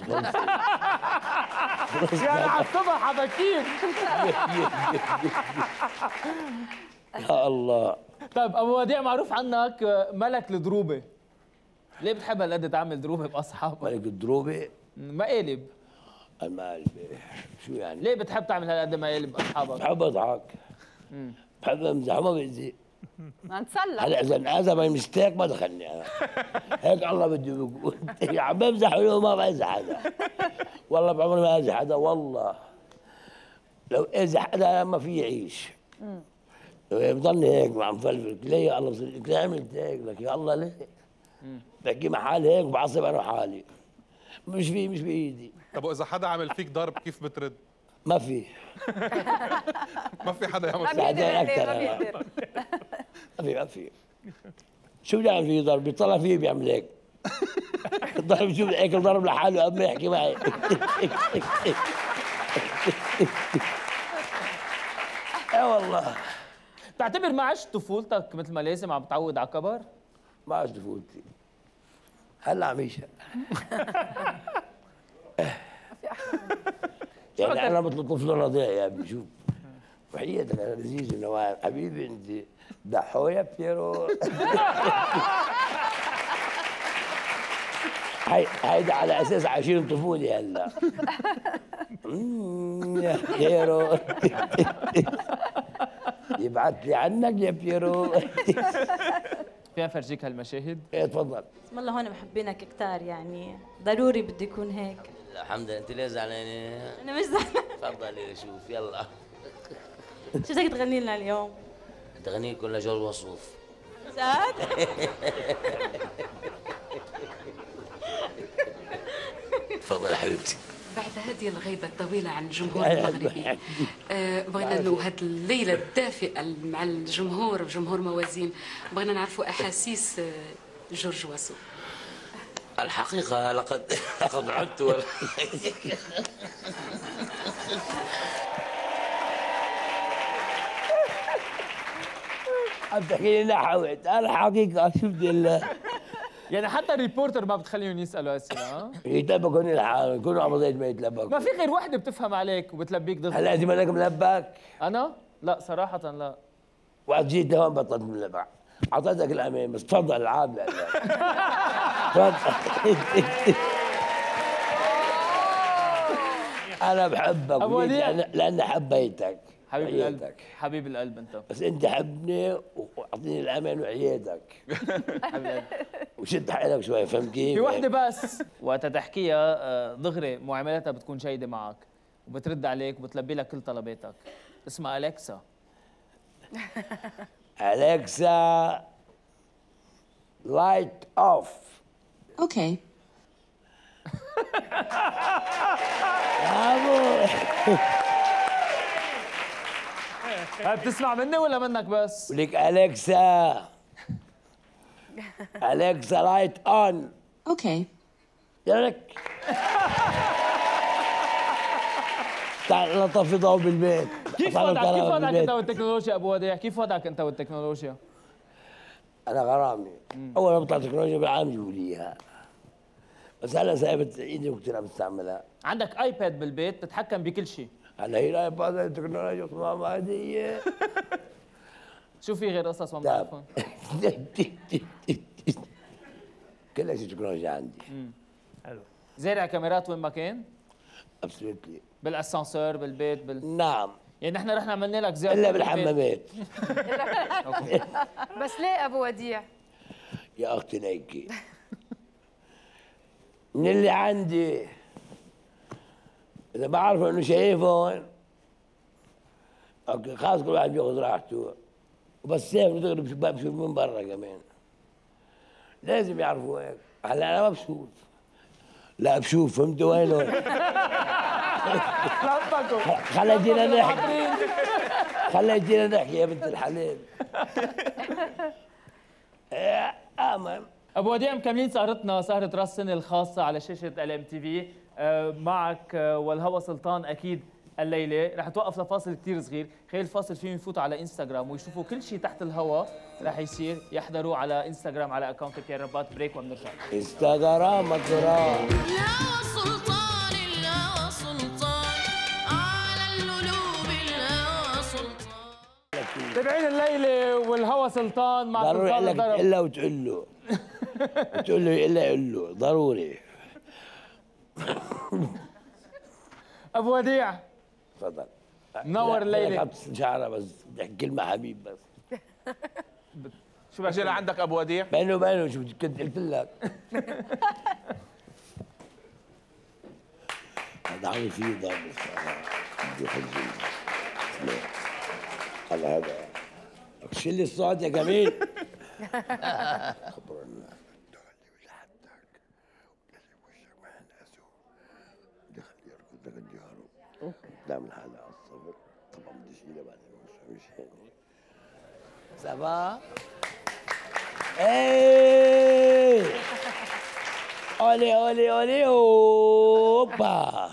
يعني على الصبح بكير. يا الله. طيب ابو وديع، معروف عنك ملك الضروبه. ليه بتحب هالقد تعمل دروبه باصحابك؟ ملك الدروبه مقالب. المقالب شو يعني؟ ليه بتحب تعمل هالقد مقالب باصحابك؟ بحب اضحك بحب امزح وما بأذي. بدنا نتسلى. هلا اذا انأذى باي مستيك ما دخلني انا هيك الله بده يقول عم بمزح ويقول ما بأذي حدا والله بعمري ما أذي حدا والله لو أذي حدا ما في يعيش بضلني هيك عم فلفل ليه يا الله بصير ليه عملت هيك لك يا الله ليه؟ بحكي مع حالي هيك وبعصب انا وحالي مش في مش بايدي. طب واذا حدا عمل فيك ضرب كيف بترد؟ ما في ما في حدا يعمل ما فيك بعدين بيقدر أكتر ما أنا. بيقدر. ما في ما في شو بيعمل فيه ضرب؟ بيطلع فيه بيعمل هيك ضرب شو هيك ضرب لحاله قبل ما يحكي معي اي والله بتعتبر ما عشت طفولتك مثل ما لازم عم تعود على كبر؟ ما عشت طفولتي هلا عم عيشها يعني انا مثل طفل رضيع يا ابني شوف وحياتك انا لذيذ النوام حبيبي انت دحو يا بيرو هاي هيدا على اساس عايشين طفولي هلا أمم، يا بيرو يبعث لي عنك يا بيرو فينا نفرجيك هالمشاهد؟ ايه تفضل بسم الله هون محبينك كتار يعني ضروري بدي يكون هيك. الحمد لله انت ليه زعلانه؟ انا مش زعلانه. تفضلي شوف يلا شو بدك تغني لنا اليوم؟ تغني كلها جوز وصوف جد؟ تفضل حبيبتي. بعد هذه الغيبة الطويلة عن الجمهور المغربي آه، بغينا انه هذه الليلة الدافئة مع الجمهور جمهور موازين بغينا نعرفوا احاسيس آه، جورج واسو. الحقيقة لقد لقد عدت ولا عم تحكي لي حاولت انا حقيقة شفت الله يعني حتى الريبورتر ما بتخليهم يسالوا اسئله ها؟ يتلبكوا الحال يكونوا عم زي ما يتلبكوا ما في غير وحده بتفهم عليك وبتلبيك دغري. هلا انت مالك ملبك؟ انا؟ لا صراحة لا. وقت جيت لهون بطلت ملبك اعطيتك الامان بس تفضل العاب لا تفضل انا بحبك أبو وديع. لأن- لاني حبيتك حبيب القلب وعيتك. حبيب القلب انت. بس انت حبني واعطيني الامان وعيادك حبيب القلب. وشد حيلك شوي فهمت كيف؟ في وحده بس وقت تحكيها آه، دغري معاملاتها بتكون جيده معك وبترد عليك وبتلبي لك كل طلباتك. اسمها أليكسا. أليكسا لايت اوف. اوكي. برافو. هاي بتسمع مني ولا منك بس؟ ولك أليكسا أليكسا لايت اون. اوكي. يلك تعال نطفي ضوء بالبيت. كيف تعال وضعك؟ كيف نطلع وضعك بالبيت. انت والتكنولوجيا ابو وديع؟ كيف وضعك انت والتكنولوجيا؟ انا غرامي اول ما بطلع تكنولوجيا بالعالم جيبوا لي اياها بس هلا سايبت ايدي وكثير عم بستعملها. عندك ايباد بالبيت تتحكم بكل شيء. هلا هي الايباد التكنولوجيا ماما هديه. شو في غير قصص ما بتعرفهم؟ كل شيء تكنولوجيا عندي. حلو. زارع كاميرات وين ما كان؟ ابسولوتلي. بالاسانسور بالبيت بال نعم. يعني نحن رحنا عملنا لك زياره الا بالبيت. بالحمامات. بس ليه ابو وديع؟ يا اختي ليكي من اللي عندي اذا بعرف انه شايفهم اوكي خلاص كل واحد بياخذ راحته وبس سيف دغري بشوف من برا كمان لازم يعرفوا هيك. هلا انا ما بشوف لا بشوف فهمت وينهم خليتينا نحكي خليتينا نحكي يا بنت الحلال. امام ابو وديع مكملين سهرتنا سهره راس السنه الخاصه على شاشه ال ام تي في معك آه، والهوى سلطان اكيد الليله رح توقف لفاصل كثير صغير. خلال الفاصل فيهم يفوتوا على انستغرام ويشوفوا كل شيء تحت الهوا رح يصير. يحضروا على انستغرام على اكونت بيير رباط. بريك وبنرجع. انستغرام مطران. الهوى سلطان الهوى سلطان على القلوب الهوى سلطان. تابعين الليله والهوى سلطان مع ضروري سلطان لك الضرب. الا وتقول له بتقول له الا يقول له ضروري. ابو وديع تفضل. منور الليله. خمس شعره بس بدي كلمه حبيب بس. شو بجي لعندك ابو وديع؟ بينه وبينه شو كنت قلت لك. هذا عامل فيه ضرب الصراحه بدي حجي. هلا هذا شيل لي الصوت يا جميل. خبر الناس اللي ولحدك واللي وشك ما ينقاسوا دخل يركض دخل يهرب قدام الحلقه على الصبر. طبعا بدي اشيلها بعدين مش مش هيك. سافا ايه اولي اولي اولي اوبا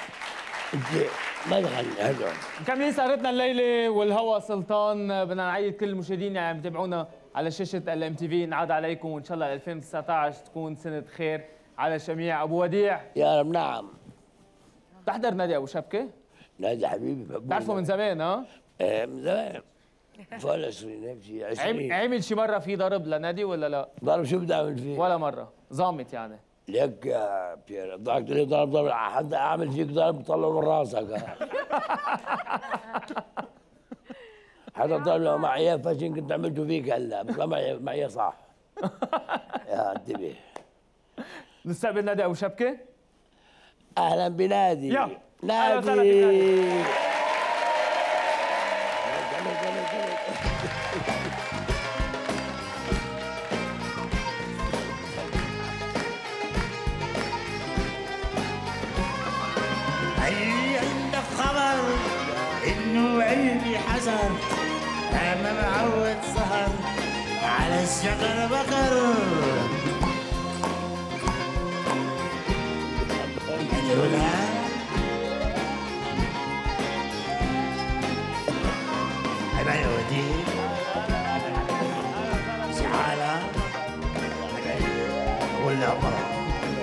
ما دخل هذا. مكملين سهرتنا الليله والهوا سلطان. بدنا نعيد كل المشاهدين اللي عم يتابعونا على شاشه الام تي في نعاد عليكم وان شاء الله ألفين وتسعة عشر تكون سنه خير على الجميع. ابو وديع يا رب. نعم. تحضر نادي ابو شبكه؟ نادي حبيبي بتعرفه من زمان ها؟ ايه من زمان فوق ال عشرين هيك شيء عشرين. عمل شي مره في ضرب لنادي ولا لا؟ ضرب شو بدي اعمل فيه؟ ولا مره ظامت يعني. ليك يا بيير ضحكت لي ضرب ضرب حتى اعمل فيك ضرب طلعه من راسك. حتى طلعوا معي فاشين كنت عملته فيك هلا بس معي معي صح. يا انتبه. نستقبل نادي ابو شبكه. اهلا بنادي. يا نادي. هل عندك خبر انه قلبي حزن اما معود سهر على الشجر بكر. قالوا لا حبايبي ودي شحالة ولا مرة.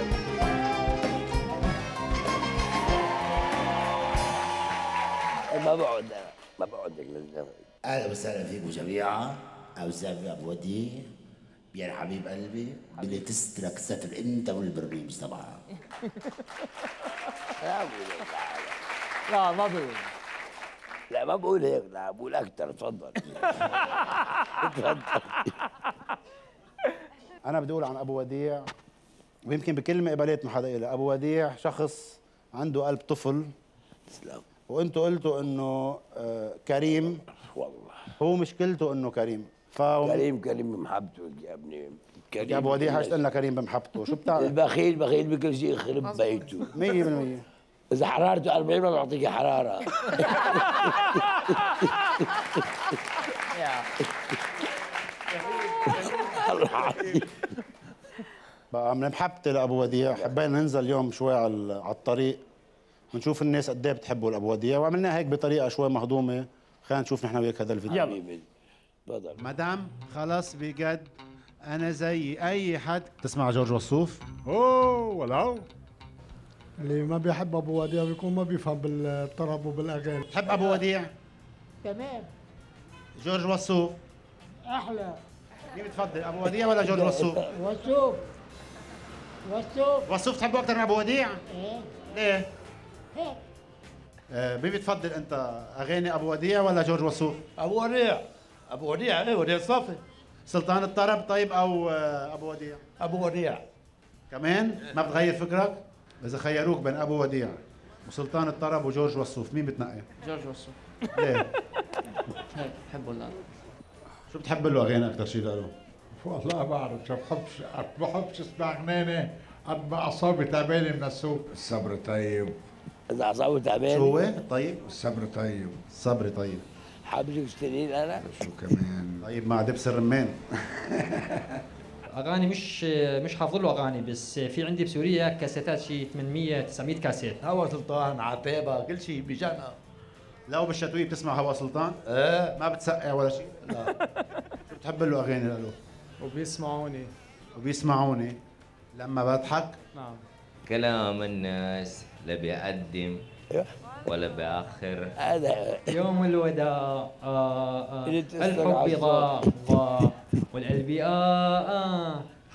ما بقعد انا ما بقعد للزمن. اهلا وسهلا فيكم جميعا. اهلا وسهلا في ابو وديع يا حبيب قلبي اللي تسترك ستر انت والبرنامج طبعا. لا ما بقول. لا ما بقول هيك. لا بقول اكثر. تفضل. تفضل. انا بدي اقول عن ابو وديع ويمكن بكلمه قبلت ما حدا قالها. ابو وديع شخص عنده قلب طفل. تسلم. وانتوا قلتوا انه آه كريم. والله هو مشكلته انه كريم. ف كريم كريم بمحبته يا ابني. كريم يا ابو وديع حاجه لنا كريم بمحبته. شو بتعمل؟ البخيل بخيل بكل شيء يخرب بيته. مية بالمية. اذا حرارته أربعين ما بعطيك حراره. بقى من محبتي لابو وديع حبينا ننزل اليوم شوي على على الطريق ونشوف الناس قد ايه بتحبوا الابو وديع وعملناها هيك بطريقه شوي مهضومه. خلينا نشوف نحن وياك هذا الفيديو. يلا تفضل. مدام خلص بجد انا زي اي حد. تسمع جورج وسوف؟ اوه ولو اللي ما بيحب ابو وديع بيكون ما بيفهم بالطرب وبالاغاني. تحب ابو وديع؟ تمام. جورج وسوف احلى. مين بتفضل ابو وديع ولا جورج وسوف؟ وسوف. وسوف. وسوف تحبه اكثر من ابو وديع؟ ايه. ليه؟ هيك. آه مين بتفضل انت اغاني ابو وديع ولا جورج وسوف؟ ابو وديع. ابو وديع ايه وديع صافي. سلطان الطرب طيب او آه ابو وديع؟ ابو وديع. كمان ما بتغير فكرك؟ اذا خيروك بين ابو وديع وسلطان الطرب وجورج وسوف مين بتنقي؟ جورج وسوف. ليه؟ هيك بحبه الآن. شو بتحب له اغاني اكثر شيء له؟ والله ما بعرف. شو بحبش بحبش اسمع اغناني قد ما اعصابي تعبانه من السوق. الصبر طيب. اذا اعصابه تعبانه. شو هو؟ طيب. الصبر طيب. الصبر طيب. حابب تشترين انا؟ شو كمان؟ طيب مع دبس الرمان. اغاني مش مش حافظ له اغاني بس في عندي بسوريا كاسيتات شي ثمانمية تسعمية كاسيت. هوا سلطان عتابه كل شيء بجنة. لو بالشتوي بتسمع هوا سلطان؟ ايه. ما بتسقع ولا شيء؟ لا. شو بتحب له اغاني له؟ وبيسمعوني. وبيسمعوني لما بضحك؟ نعم. كلام الناس لا بيقدم ولا بيأخر. هذا يوم الوداع آه آه الحب ضاع ضاع والقلب آه آه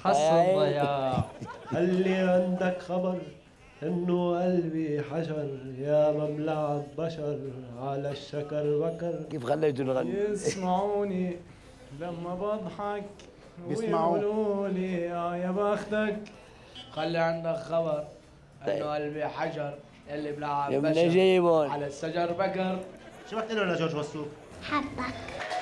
حس الضياع. اللي عندك خبر انه قلبي حجر يا مملع البشر على الشكر بكر. كيف خليته نغني؟ يسمعوني لما بضحك بيسمعوا. ويقولوا لي اه يا بختك. خلي عندك خبر انه قلبي حجر اللي بلعب يا من بشر جايبون على الشجر بكر. شو بحكي له لجورج وسوف؟ حبك.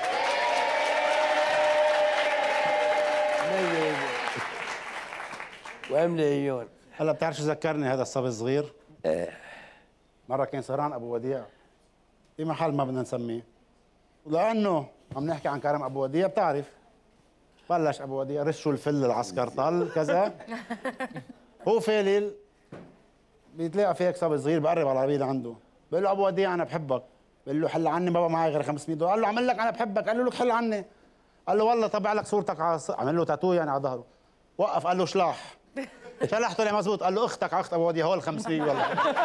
وين ملايون؟ هلا بتعرف شو ذكرني هذا الصبي الصغير؟ ايه مرة كان سهران أبو وديع في محل ما بدنا نسميه، ولأنه عم نحكي عن كرم أبو وديع بتعرف بلش أبو وديع رشوا الفل العسكر طل كذا. هو فالل بيتلاقى في هيك صبي صغير بقرب على العربية لعنده، بقول له أبو وديع أنا بحبك، بقول له حل عني بابا معي غير خمسمية دولار، قال له عمل لك أنا بحبك، قال له لك حل عني، قال له والله طبع لك صورتك على ص... عمل له تاتو يعني على ظهره، وقف قال له شلاح شلحته لي مزبوط، قال له اختك على اخت ابو وديع هو ال خمسمية والله.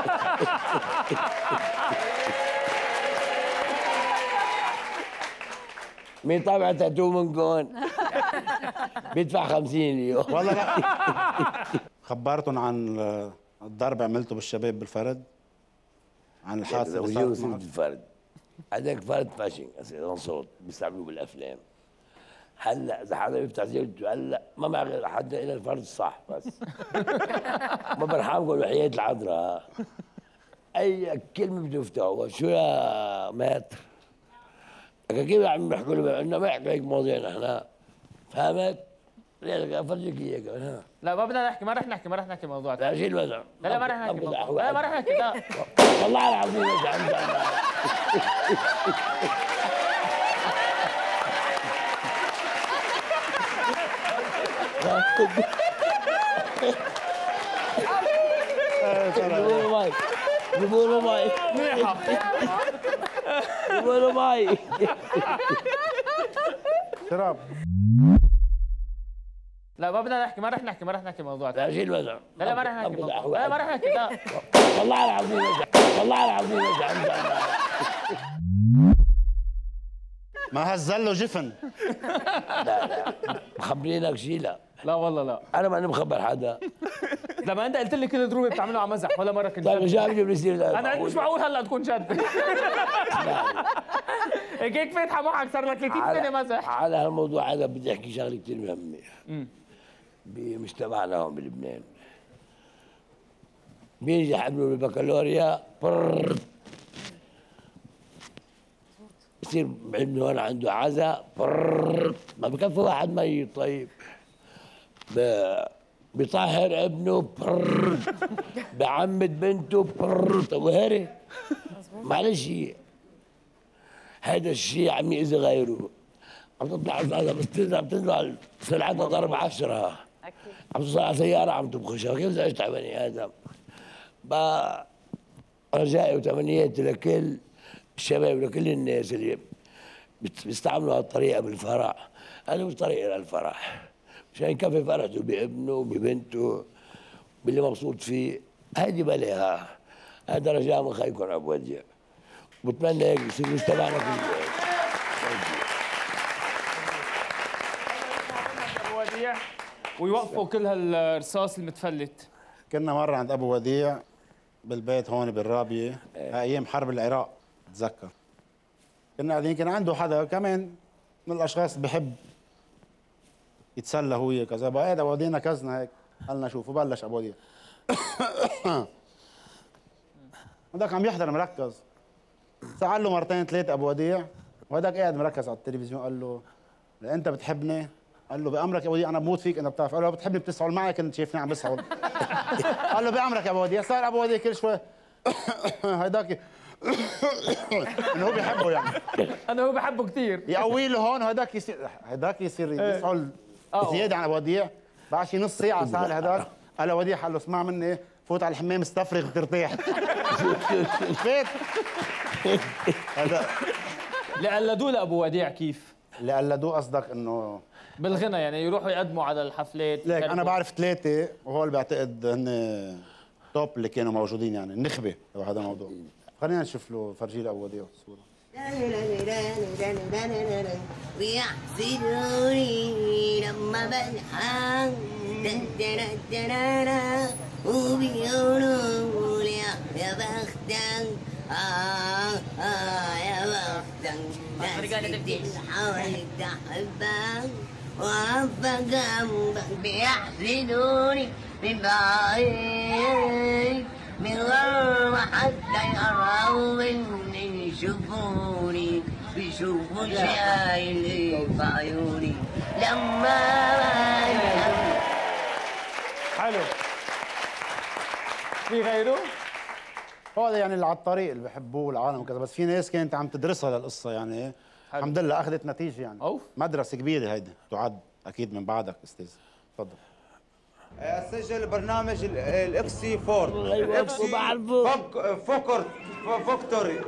مين طابع تاتو منكم؟ بيدفع خمسين اليوم والله لا. خبرتهم عن الضرب عملته بالشباب بالفرد، عن الحادثه اللي صارت معك. الفرد هذاك فرد فاشن صوت بيستعملوه بالافلام. هلا اذا حدا بيفتح زيته هلا ما معي غير حدا الى الفرد الصح بس. ما برحمكم وحياة العذراء. اي كلمه بده يفتحوها شو يا ماتر؟ كيف عم بيحكوا له انه ما يحكوا هيك مواضيع نحن فهمت؟ ليك افرجيك اياك ها. لا ما بدنا نحكي، ما رح نحكي ما رح نحكي موضوع لا شيل الوزع. لا لا ما رح نحكي موضوع. لا ما رح نحكي لا والله العظيم يا عم. جيبوا ماي جيبوا له ماي جيبوا له ماي شراب. لا ما بدنا نحكي ما رح نحكي ما رح نحكي موضوع. لا شيل الوزع. لا لا ما رح نحكي موضوع. لا ما رح نحكي لا والله العظيم يا والله العظيم يا عم. ما هزل له جفن. لا لا مخبرينك شيء لا لا والله لا انا ماني مخبر حدا. لما انت قلت لي كل دروبي بتعملها على مزح ولا مره كنت طيب مش عم يجيب لي سيره. انا مش معقول هلا تكون جد. هيك فاتحه معك صار لك ثلاثين سنه مزح. على هالموضوع هذا بدي احكي شغله كثير مهمه بمجتمعنا هون بلبنان. بيجي حملوا البكالوريا بصير ابنه هون عنده عزا ما بكفي واحد ميت. طيب بيطهر ابنه بعمد بنته طب وهري معلش هذا الشيء عم يأذي غيره. عم تطلع هذا بس تنزل عم تنزل سرعتها ضرب عشرة عم توصل على سيارة عم تبخشها. كيف بدي اشتغل بني ادم؟ رجائي وتمنياتي لكل الشباب ولكل الناس اللي بيستعملوا هالطريقة بالفرح. هذا مش طريقة للفرح مشان يكفي فرحته بابنه وببنته باللي مبسوط فيه. هيدي بلاها. هذا رجاء من خيكم ابو وديع. بتمنى هيك يصير مجتمعنا كله ابو وديع ويوقفوا كل هالرصاص المتفلت. كنا مرة عند أبو وديع بالبيت هون بالرابية أيام حرب العراق بتذكر. كنا قاعدين كان عنده حدا كمان من الأشخاص اللي بحب يتسلى هو كذا بقى هذا ودينا كزنا هيك قالنا شوفوا بلش أبو وديع. هذاك عم يحضر مركز سأل له مرتين ثلاثة أبو وديع وهذاك قاعد مركز على التلفزيون قال له أنت بتحبني؟ قال له بأمرك يا أبو وديع أنا بموت فيك أنت بتعرف. قال له بتحبني بتسعل معي كنت شايفني عم بسعل. قال له بأمرك يا أبو وديع. صار أبو وديع كل شوي هيداك انه هو بيحبه يعني انا هو بحبه كثير يقوي له هون وهداك يصير هداك يصير يسعل زياده عن ابو وديع. بعد شي نص ساعه سال هداك قال له وديع قال له اسمع مني فوت على الحمام استفرغ بترتاح. فات هذا اللي قلدوه لابو وديع كيف؟ اللي قلدوه قصدك انه بالغنى يعني يروحوا يقدموا على الحفلات. ليك انا بعرف ثلاثه وهو اللي بعتقد هن توب اللي كانوا موجودين يعني النخبه هذا الموضوع. خلينا نشوف له فرجي له ابو وديع الصوره. بيحسدوني لما بضحك تترترارا وبيقولوا لي يا بختك آه آه يا بختك ناس كتير حاولت تحبك وقف جنبك بيحسدوني من بعيد من غير ما حتى يقربوا مني يشوفوني بيشوفوا شايلي في عيوني لما حلو. في غيره؟ هذا يعني اللي على الطريق اللي بحبوه العالم وكذا، بس في ناس كانت عم تدرسها للقصه يعني. حلو. الحمد لله اخذت نتيجه يعني. أوف. مدرسه كبيره هيدي تعد اكيد من بعدك استاذ. تفضل. سجل برنامج الاكسي فور. ايوه الاكسي بعرفه. فوكر فوكتوري.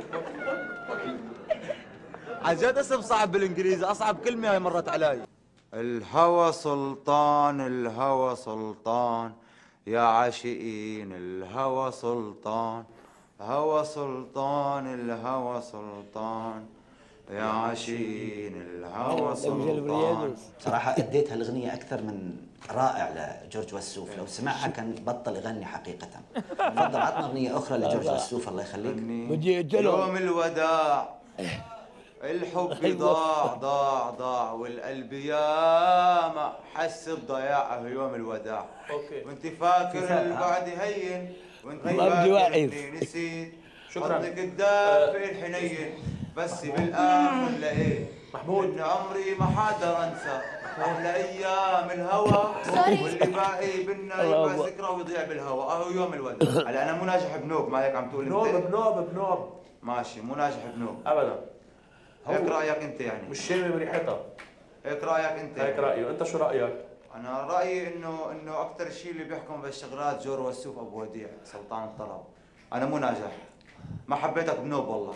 عن جد اسم صعب بالانجليزي، اصعب كلمه هي مرت علي. الهوى سلطان الهوى سلطان يا عاشقين الهوى سلطان هوى سلطان الهوى سلطان يا عاشقين الهوى سلطان. صراحة أديت هالأغنية أكثر من رائع لجورج وسوف، لو سمعها كان بطل يغني حقيقة. تفضل عطنا أغنية أخرى لجورج وسوف الله يخليك. بدي يوم الوداع الحب ضاع ضاع ضاع والقلب ياما حس بضياعه يوم الوداع. اوكي وانت فاكر البعد هين وانت فاكر نسيت حضنك الدافئ الحنين بس بالاخر لقيت محمود ان عمري ما حقدر انسى احلى ايام الهوى واللي باقي بينا يبقى ذكرى ويضيع بالهوى. اهو يوم الوداع. هلا انا مو ناجح بنوب، ما هيك عم تقول بنوب بنوب بنوب ماشي مو ناجح بنوب ابدا. هيك رايك انت يعني؟ مش شامم ريحتها. هيك رايك انت؟ هيك رايي، انت شو رايك؟ انا رايي انه انه اكثر شيء اللي بيحكم بهالشغلات جورج وسوف ابو وديع سلطان الطرب. انا مو ناجح، ما حبيتك بنوب والله.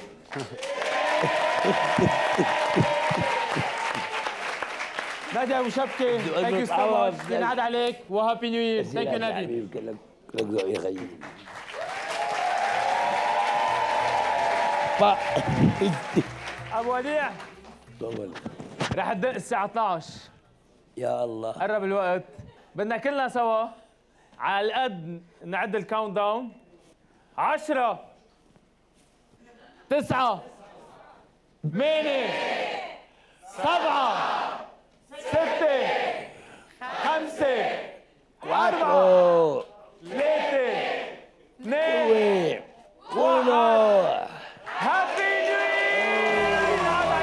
نادي ابو شبكه ثانك يو سو ماتش. ينعاد عليك وهابي نيو يير. ثانك يو نادي. كلك كلك ذوق يا خيي. ابو وديع طول رح تدق الساعة اثنعش. يا الله قرب الوقت، بدنا كلنا سوا على القد نعد الكاونت داون. عشرة تسعة ثمانية سبعة ستة خمسة أربعة ثلاثة اثنين واحد. هابي نيو يير.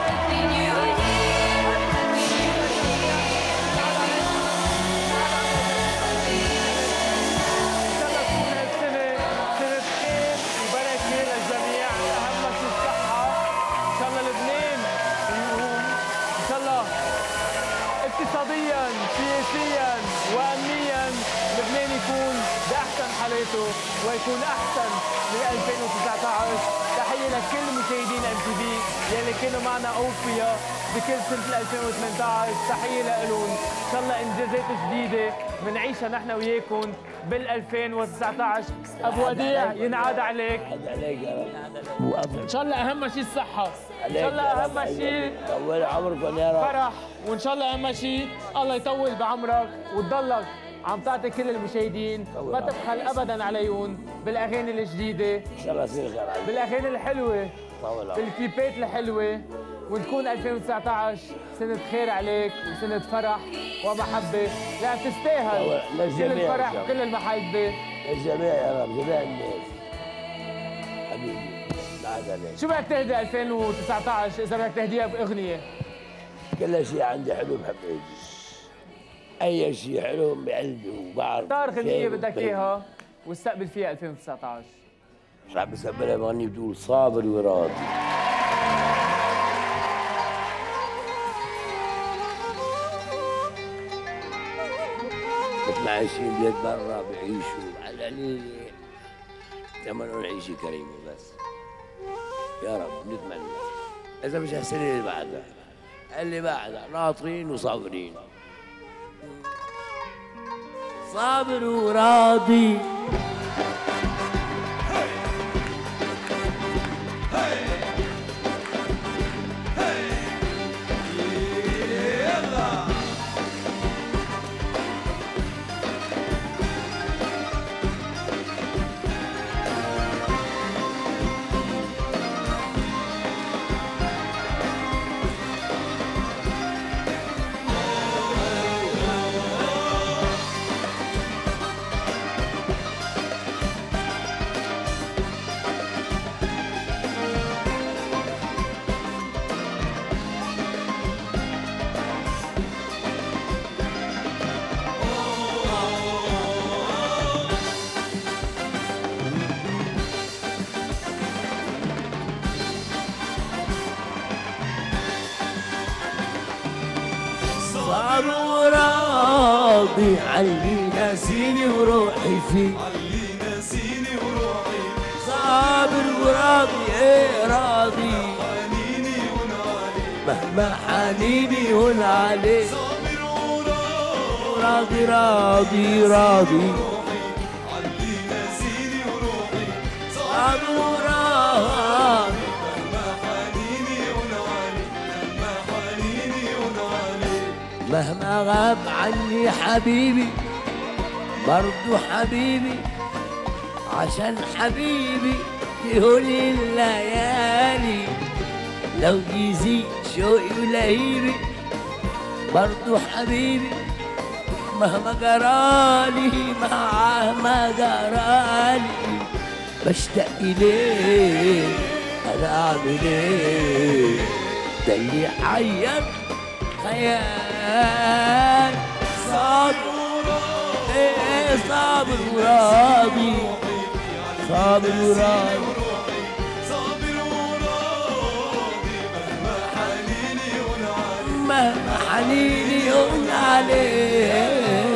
اقتصاديا سياسيا وامنيا لبنان يكون باحسن حالاته ويكون احسن من ألفين وتسعة عشر. تحيه لكل مشاهدين ام تي في يلي كانوا معنا اوفياء بكل سنه ألفين وثمانية عشر. تحيه لهم، ان شاء الله انجازات جديده بنعيشها نحن وياكم بال ألفين وتسعة عشر. ابو وديع ينعاد عليك. عليك يا رب. ان شاء الله اهم شيء الصحه، ان شاء الله اهم شيء طول عمركم يا رب. فرح، وان شاء الله اهم شيء الله يطول بعمرك وتضلك عم تعطي كل المشاهدين ما تبخل ابدا عليهم بالاغاني الجديده ان شاء الله يصير خير عليك، بالاغاني الحلوه، طول بالكليبات الحلوه، وتكون ألفين وتسعة عشر سنه خير عليك وسنه فرح ومحبه، لان تستاهل كل الفرح وكل المحبه للجميع يا رب، جميع الناس حبيبي. شو بدك تهدي ألفين وتسعة عشر اذا بدك تهديها باغنيه؟ كل شيء عندي حلو بحب اعيش، اي شيء حلو بقلبي وبعرف. اختار غنية بدك اياها واستقبل فيها ألفين وتسعة عشر. مش عم بستقبلها بغني بتقول صابر وراضي. مثل ما عايشين بيت برا بيعيشوا على القليل، نتمنى نعيش كريمه بس يا رب نتمنى. اذا مش السنه اللي بعدها اللي بعدها ناطرين وصابرين. صابر وراضي صابر وراضي علي ناسيني وروحي فيه صابر وراضي ايه راضي مهما حنيني هون عليه راضي راضي راضي صابر وراضي مهما غاب عني حبيبي برضو حبيبي عشان حبيبي تهوني الليالي لو يزيد شوقي ولهيبي برضو حبيبي مهما جرالي مهما جرالي بشتاق إليه أنا أعمل إيه ده اللي حير خيال صابر ايه صابر وراضي صابر وراضي مهما حنيني هون عليه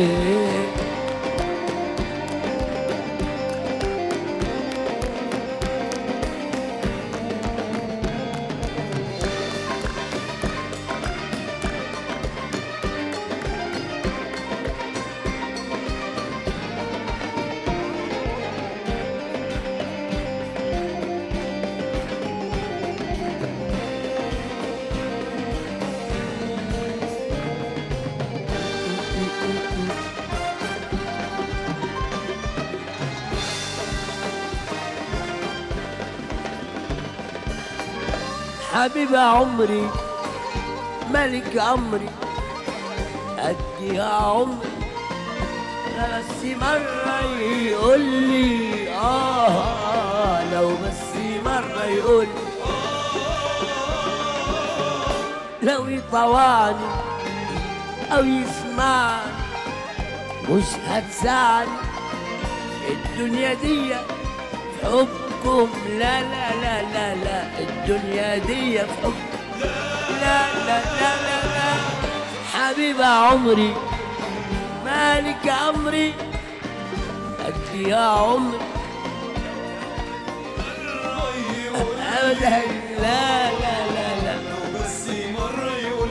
حبيب عمري ملك عمري أديها عمري بس مرة يقول لي آه لو بس مرة يقول لو يطوعني أو يسمعني مش هتزعل الدنيا دي حبكم لا لا لا لا لا الدنيا دي في حب لا لا لا لا لا حبيب عمري مالك عمري أديها عمري أبدا لا لا لا لا بس مرة يقول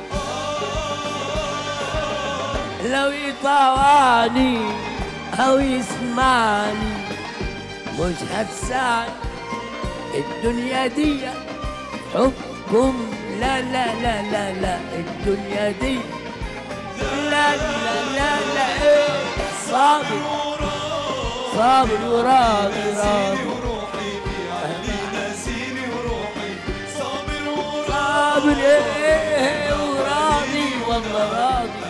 لي لو يطوعني أو يسمعني مش هتساعد الدنيا دي حبكم لا لا لا لا لا الدنيا دي لا لا لا لا ايه صابر صابر وراضي راضي صابر ايه وراضي والله راضي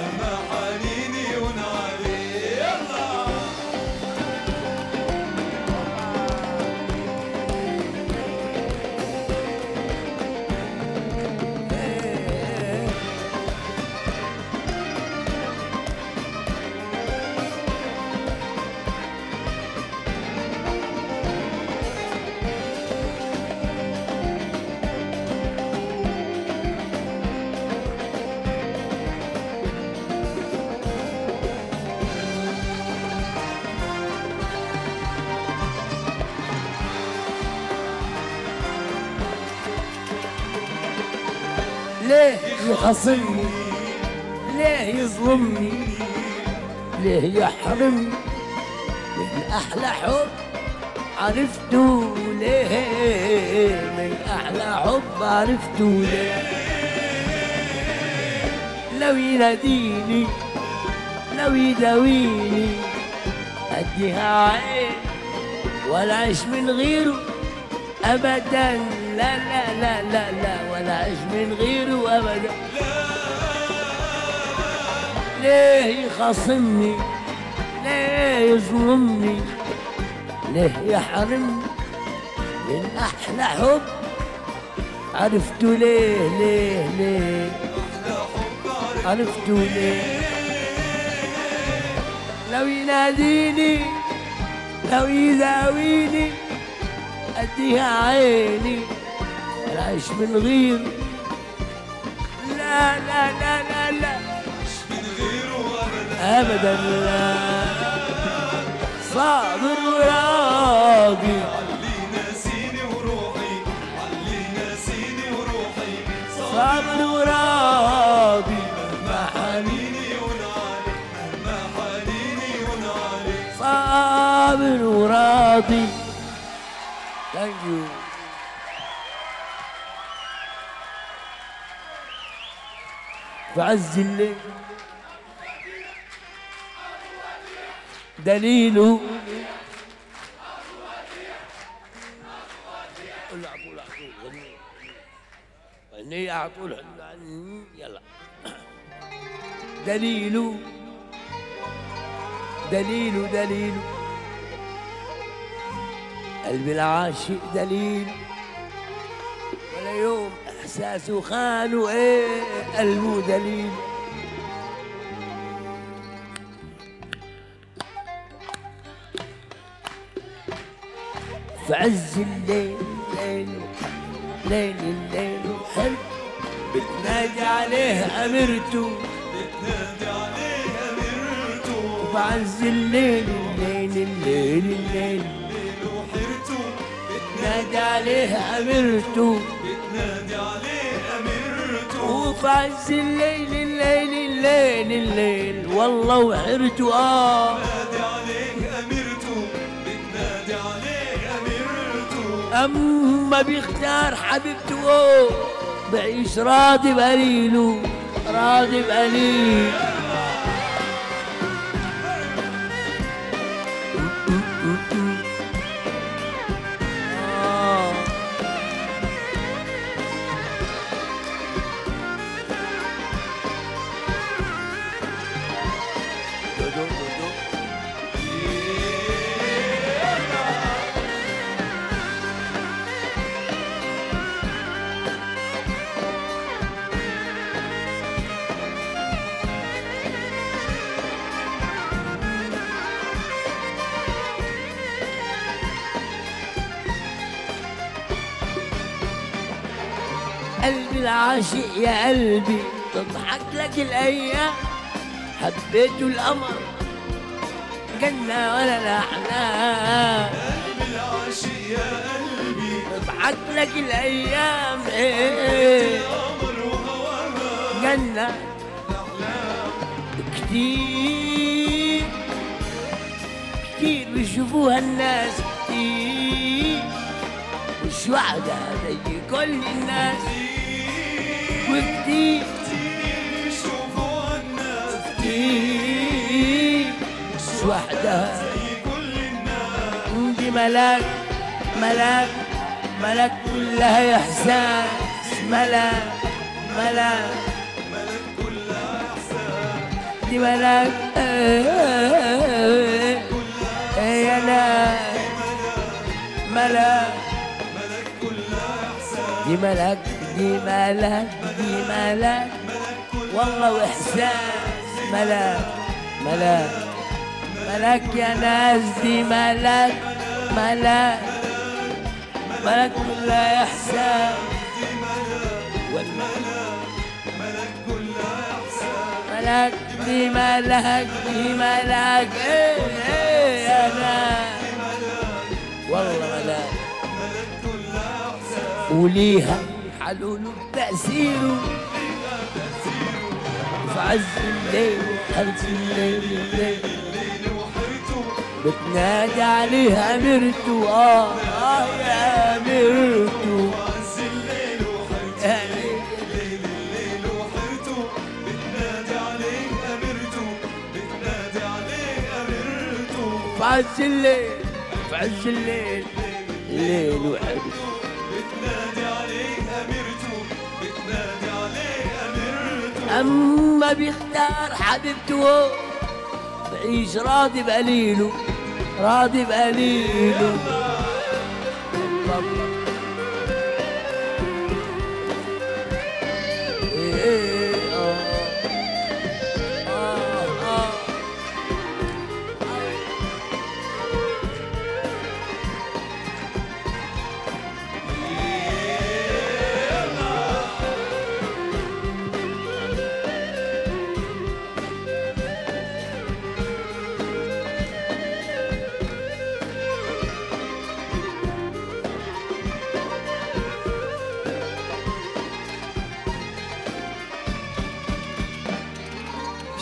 ليه يخصمني ليه يظلمني ليه يحرمني من أحلى حب عرفته ليه من أحلى حب عرفته ليه لو يناديني لو يداويني أديها عين ولا أعيش من غيره أبدا لا لا لا لا لا ولا أعيش من غيره أبدا ليه يخاصمني ليه يظلمني ليه يحرمني من أحلى حب عرفته ليه ليه ليه عرفته ليه لو يناديني لو يداويني أديها عيني ولا أعيش من غير لا لا لا لا لا أبدا لا صابر وراضي علي ناسيني وروحي علي ناسيني وروحي صابر وراضي مهما حنيني ونعالي مهما حنيني ونعالي صابر وراضي. Thank you. في عز الليل دليله لا طول غني على طول يلا دليله دليله دليله قلبي العاشق دليل ولا يوم احساسه خانه ايه قلبه دليل في عز الليل ليل ليل الليل حلو بتنادي عليه أميرته بتنادي عليه أميرته وفي عز الليل الليل الليل الليل وحيرته بتنادي عليه أميرته بتنادي عليه أميرته وفي عز الليل الليل الليل الليل والله وحيرته اه بتنادي عليه أميرته بتنادي عليه أميرته أما بيختار حبيبته أوه بعيش راضي بقليله راضي بقليل قلبي العاشق يا قلبي تضحك لك الأيام حبيته القمر جنة ولا الأحلام قلبي العاشق يا قلبي تضحك لك الأيام إيه القمر وهواها جنة كتير كتير بيشوفوها الناس كتير مش واحدة زي كل الناس وكتير كتير يشوفوها الناس كتير مش واحدة زي كل الناس دي ملاك ملاك ملاك كلها إحساس ملاك ملاك ملك كلها إحساس دي ملاك يا ناس ملاك ملك كلها إحساس دي ملاك دي ملاك دي ملاك والله وإحساس ملاك ملاك ملاك يا ناس دي ملاك ملاك ملاك كلها إحساس ملك كلها إحساس ملاك دي ملاك دي ملاك إيه إيه يا ناس والله ملاك وليها حلوله بتأثيره في عز الليل عز الليل الليل بتنادي عليها أميرته آه آه يا أميرته عز الليل وحيرته ليل الليل وحيرته بتنادي عليه أميرته بتنادي عليه أميرته في عز الليل في عز الليل الليل وحيرته بتنادي عليه أميرته بتنادي عليه أميرته أما بيختار حبيبته بعيش راضي بقليله راضي بقليله إيه آه آه آه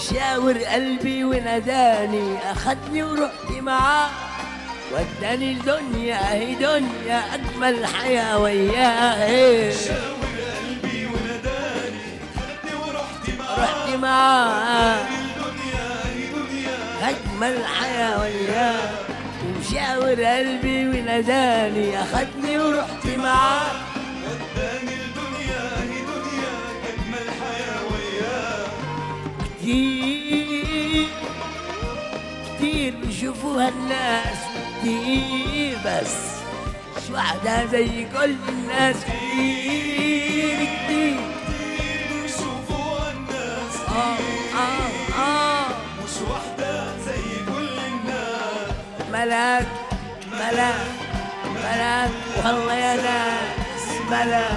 شاور قلبي وناداني اخدني ورحت معاه وداني الدنيا هي دنيا اجمل حياه وياه. شاور قلبي وناداني اخدني ورحت معاه رحت معاه الدنيا هي دنيا اجمل حياه وياه. وشاور قلبي وناداني اخدني ورحت معاه وداني الدنيا هي دنيا اجمل حياه وياه. كتير كتير بيشوفوها الناس كتير بس مش واحدة زي كل الناس. كتير كتير بيشوفوها الناس آه آه آه مش واحدة زي كل الناس. ملاك ملاك ملاك والله يا ناس ملاك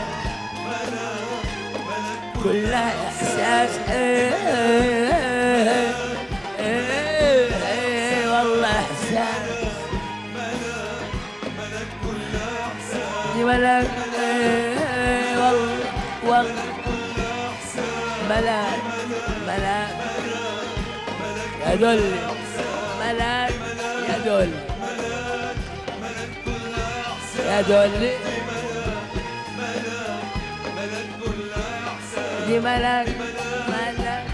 كلها إحساس. إيه إيه إيه إيه والله إحساس. دي ملاك إيه والله والله ملاك ملاك يا دل ملاك يا دل يا دل دي ملاك ملاك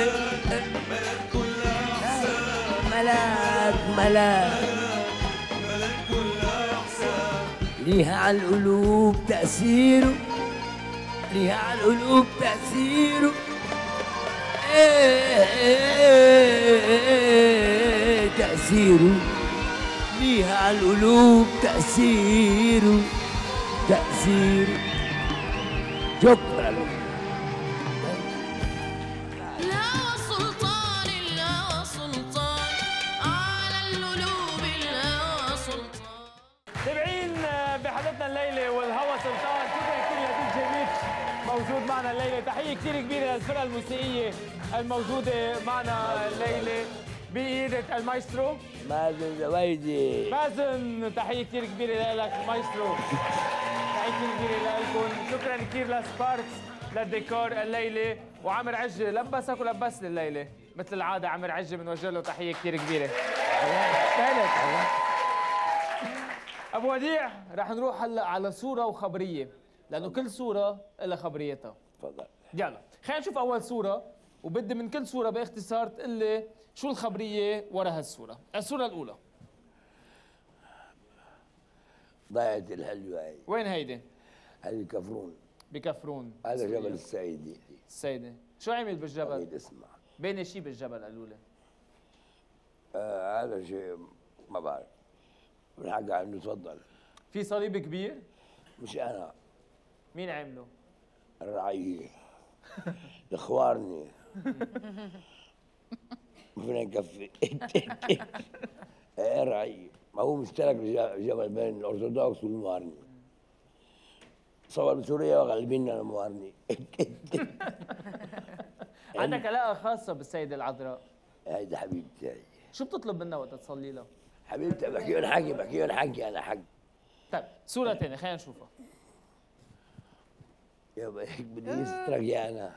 ملاك ملاك ليها على القلوب تأثيره ليها على القلوب تأثيره. إيه إيه تأثيره ليها على القلوب تأثيره تأثيره. شكرا. لا سلطان إلا سلطان على القلوب إلا سلطان. تابعين بحلقتنا الليله والهوى سلطان. شكرا كثير لطيف جميل موجود معنا الليله. تحيه كثير كبيره للفرقه الموسيقيه الموجوده معنا الليله بإيدة المايسترو مازن زويدي. مازن تحيه كثير كبيره لك مايسترو. تحيه كثير كبيره لكم. شكرا كثير لسباركس للديكور الليله. وعمر عجه لبسك ولبسني الليله مثل العاده. عمر عجه بنوجه له تحيه كثير كبيره. استاهلت. ابو وديع رح نروح هلا على صوره وخبريه لانه كل صوره لها خبريتها. تفضل. يلا خلينا نشوف اول صوره وبدي من كل صوره باختصار تقول لي شو الخبريه ورا هالصوره. الصوره الاولى ضاعت الحلوه هي. وين هيدي؟ هذه كفرون. بكفرون. هذا جبل السيدي. السيدي. شو عمل بالجبل؟ اريد اسمع. بين شيء بالجبل قالوا لي. آه هذا شيء ما بعرف. بالحق عنه. تفضل. في صليب كبير؟ مش انا. مين عمله؟ الرعيه. اخوارني. ما فينا نكفي. ايه الرعيه. ما هو مشترك الجبل بين الارثوذكس والموارني. صور بسوريا وغالبين الموارني. عندك علاقه خاصه بالسيده العذراء. هيدي حبيبتي هي. شو بتطلب منها وقت تصلي لها؟ حبيبتي بحكي لهم حكي بحكي لهم حكي انا حق. طيب صورة ثانية خلينا نشوفها. يابا هيك بدي يسترك يا انا.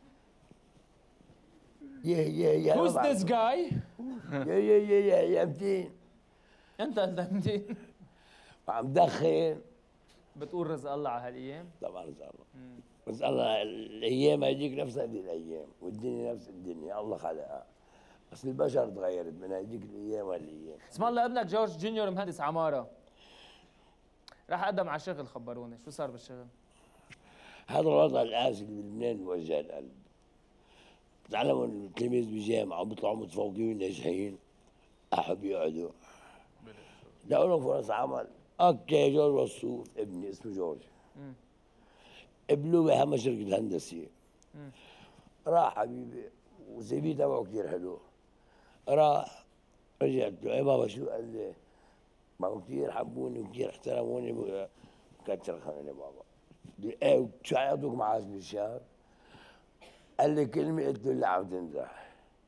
يا يا يا Who's this guy؟ يا يا يا يا يا متين. انت انت متين. وعم دخن. بتقول رزق الله على هالايام؟ طبعا رزق الله. رزق الله الايام هذيك نفس هذه الايام والدنيا نفس الدنيا الله خلقها. بس البشر تغيرت من هذيك الايام وهالايام. اسم الله ابنك جورج جونيور مهندس عماره. راح قدم على شغل خبروني، شو صار بالشغل؟ هذا الوضع القاسي اللي بلبنان بوجع القلب. بتعلموا التلاميذ بالجامعه وبيطلعوا متفوقين وناجحين. احب يقعدوا. دقوا لهم فرص عمل. اوكي جورج وصوف ابني اسمه جورج. قبلوه بأهم شركة هندسية. راح حبيبي وسي في تبعه كثير حلو. راح رجعت له ايه بابا شو؟ قال لي ما هو كثير حبوني وكثير احترموني. كتر خليني بابا. ايه شو حيعطوك معاش بالشهر؟ قال لي كلمة قلت له لا عم تمزح.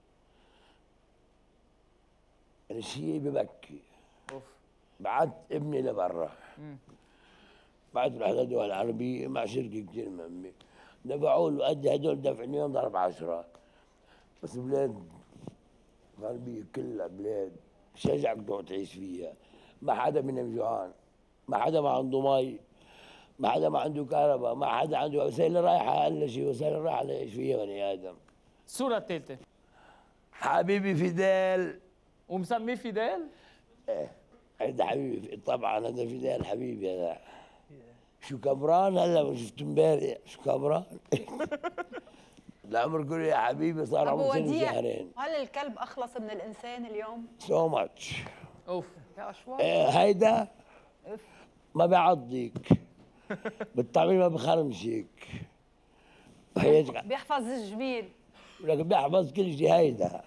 الشيء ببكي. اوف. بعت ابني لبرا. بعت له لحد الدول العربية مع شركة كثير مهمة. دفعوا له قد هدول دفعني يوم ضرب عشرة. بس بلاد غربية كلها بلاد شجعك تروح تعيش فيها. ما حدا منهم جوعان، ما حدا ما عنده مي، ما حدا ما عنده كهرباء، ما حدا عنده وسائل رايحة أقل شيء، وسائل رايحة ليعيش فيها بني آدم. الصورة الثالثة. حبيبي فيدال. ومسميه فيدال؟ ايه هيدا حبيبي طبعا، هذا فيدال حبيبي هذا. شو كبران هلا ما شفت امبارح، شو كبران؟ العمر كله يا حبيبي صار أبو عمره سنة وديع، شهرين. هل الكلب أخلص من الإنسان اليوم؟ سو ماتش. اوف يا أشواط. ايه هيدا أوف. ما بيعضك، بالطبيعي ما بخرمشك، وحياتك بيحفظ الجميل. لكن بيحفظ كل شيء. هيدا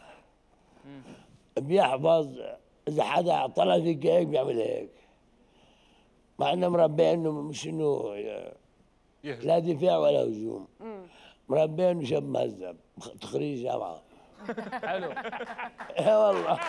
بيحفظ اذا حدا طلع فيك هيك بيعمل هيك، مع انه مربي انه مش انه لا دفاع ولا هجوم، مربي انه شاب مهذب تخريج جامعه. حلو. ايه والله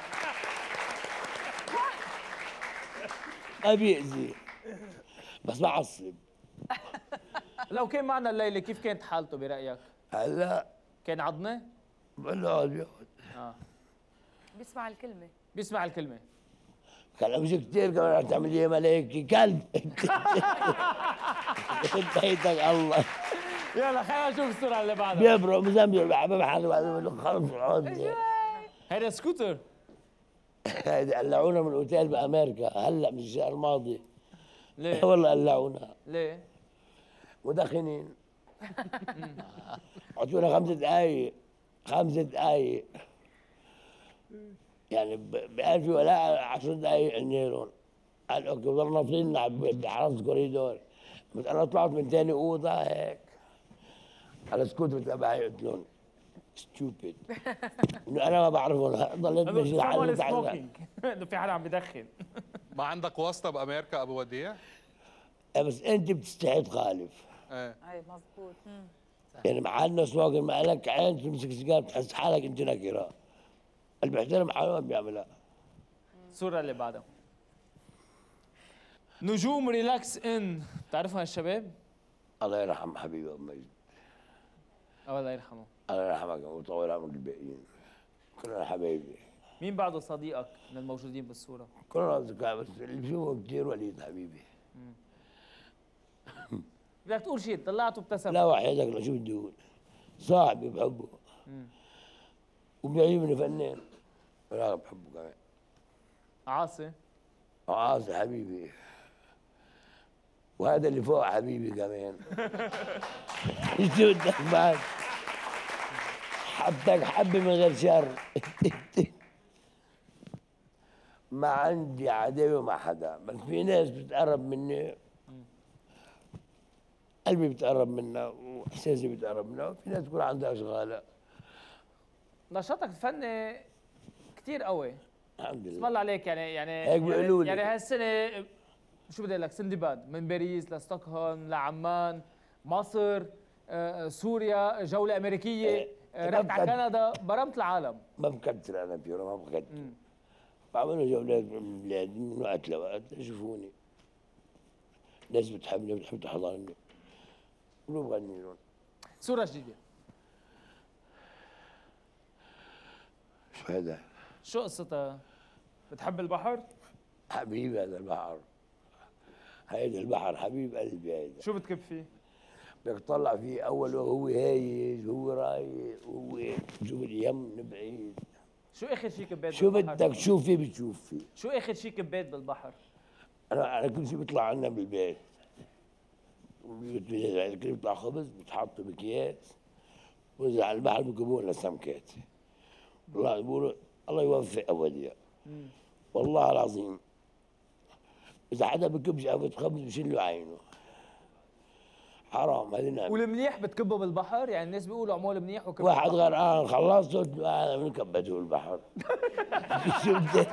ما بيأذي بس بعصب. لو كان معنا الليلة كيف كانت حالته برأيك؟ هلا كان عضنة؟ بقول له اقعد بيقعد. اه بيسمع الكلمة. بيسمع الكلمة. كلام شو كثير كمان رح تعمل لي ملايكي كلب. انتهيتك الله. يلا خلينا نشوف الصورة اللي بعدها. بيبرق مزمجر بحباب حاله بعد ما يقول خلص اقعد. هيدا سكوتر. هيدا قلعونا من الاوتيل بامريكا هلا من الشهر الماضي. ليه؟ والله قلعونا. ليه؟ مدخنين. اعطونا خمس دقايق، خمس دقايق. يعني بألف ولا عشر دقايق عندنا. قال اوكي ضلنا فينا بحرس كوريدور. بس انا طلعت من ثاني اوضه هيك على سكوتر تبعي قلت لهم ستوبيد انه انا ما بعرفهم. ضليت ماشي لحالي سموكينج انه في حدا عم بدخن. ما عندك واسطه بامريكا ابو وديع؟ إيه بس انت بتستحي تخالف. ايه اي مزبوط. يعني محلنا سموكينج ما لك عين تمسك سيجاره بتحس حالك انت نكره. اللي بيحترم حاله ما بيعملها. الصورة اللي بعدها. نجوم ريلاكس ان، بتعرفها الشباب؟ الله يرحم حبيبي ابو مجد. الله يرحمه. الله يرحمك ويطول عمر الباقيين. كلنا حبايبي. مين بعده صديقك من الموجودين بالصورة؟ كلنا اصدقاء بس اللي بشوفه كثير وليد حبيبي. بدك تقول شيء طلعت وابتسم. لا وحياتك لشو بدي اقول؟ صاحبي بحبه. وبيعجبني فنان. لا بحبه كمان. عاصي. عاصي حبيبي. وهذا اللي فوق حبيبي كمان. شو بدك بعد؟ حبتك حبي من غير شر. ما عندي عداوة مع حدا، بس في ناس بتقرب مني قلبي بتقرب منها واحساسي بتقرب منها، وفي ناس تكون عندها اشغال. نشاطك الفني كثير قوي. الحمد لله. اسم الله عليك. يعني يعني هيك بيقولوا لي. يعني هالسنه شو بدي اقول لك، سندباد من باريس لستوكهولم لعمان، مصر، آه، سوريا، جوله امريكيه، آه، رحت على كندا، برمت العالم. ما بكتر انا بيورا، ما بكتر. بعمل جولات من بلاد من وقت لوقت يشوفوني. ناس بتحبني بتحب تحضرني. ولو بغني لهم. صورة جديدة. شو هذا؟ شو قصتها؟ بتحب البحر؟ حبيبي هذا البحر. هيدا البحر حبيب قلبي هيدا. شو بتكب فيه؟ بدك تطلع فيه اول وهو هايج، هو رايق، هو شوف اليم من بعيد. شو اخر شيء كبيت شو بالبحر؟ بدك تشوف فيه بتشوف فيه. شو اخر شيء كبيت بالبحر؟ انا انا كل شيء بيطلع عنا بالبيت. كل بيطلع خبز بتحطه باكياس، واذا على البحر بيجيبوا لنا سمكات. والله بيقولوا الله يوفق ابو وديع. والله العظيم اذا حدا بكبش قفة خبز بشيل له عينه. حرام هذه نعمة. والمنيح بتكبه بالبحر؟ يعني الناس بيقولوا عمول منيح وكبه واحد بالبحر. غرقان خلصت قلت له انا من كبته بالبحر. شو بدي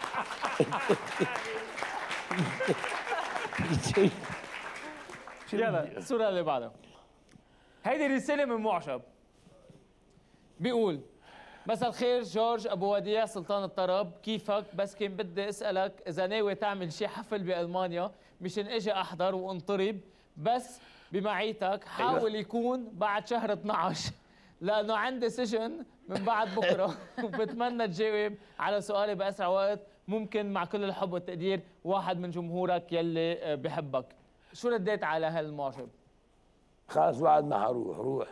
يلا الصورة اللي بعدها. هيدي رسالة من معشب. بيقول: مساء الخير جورج ابو وديع سلطان الطرب، كيفك؟ بس كان بدي اسالك اذا ناوي تعمل شي حفل بالمانيا مشان اجي احضر وانطرب، بس بمعيتك حاول يكون بعد شهر اثنعش لانه عندي سجن من بعد بكره وبتمنى تجاوب على سؤالي باسرع وقت ممكن مع كل الحب والتقدير واحد من جمهورك يلي بحبك. شو رديت على هالمعجب؟ خلاص بعد ما حروح روح.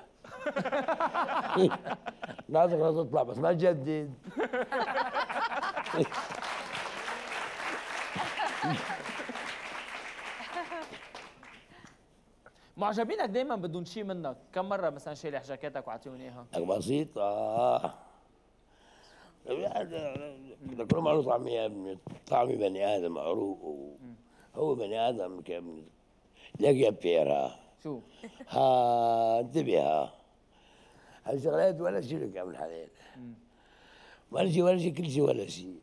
ناطر تطلع بس ما تجدد. معجبينك دائما بدهم شيء منك، كم مره مثلا شيلي حجاكاتك وعطيهم اياها؟ بسيطة. كل معروف طعمي يا ابني، طعمي بني ادم معروف هو بني ادم كابني. لك يا بيرا شو؟ ها انتبه ها هالشغلات ولا شيء لك يا ابن الحلال. ولا شيء ولا شيء كل شيء ولا شيء.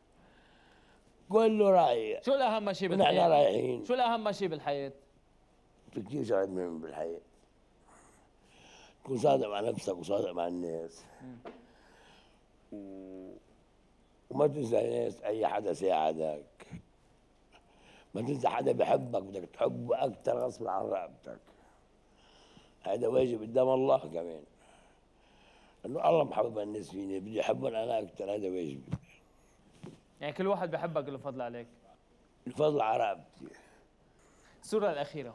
كله رايح. شو الأهم شيء بالحياة؟ نحن رايحين. شو الأهم شيء بالحياة؟ في كثير شغلات مهمة بالحياة. تكون صادق مع نفسك وصادق مع الناس. و... وما تنسى الناس، أي حدا ساعدك. ما تنسى حدا بحبك بدك تحبه أكثر غصب عن رقبتك. هذا واجب قدام الله كمان. إنه الله محبب الناس فيني، بدي أحبهم أنا أكثر، هذا واجبي. يعني كل واحد بحبك له فضل عليك. الفضل على رقبتي. الصورة الأخيرة.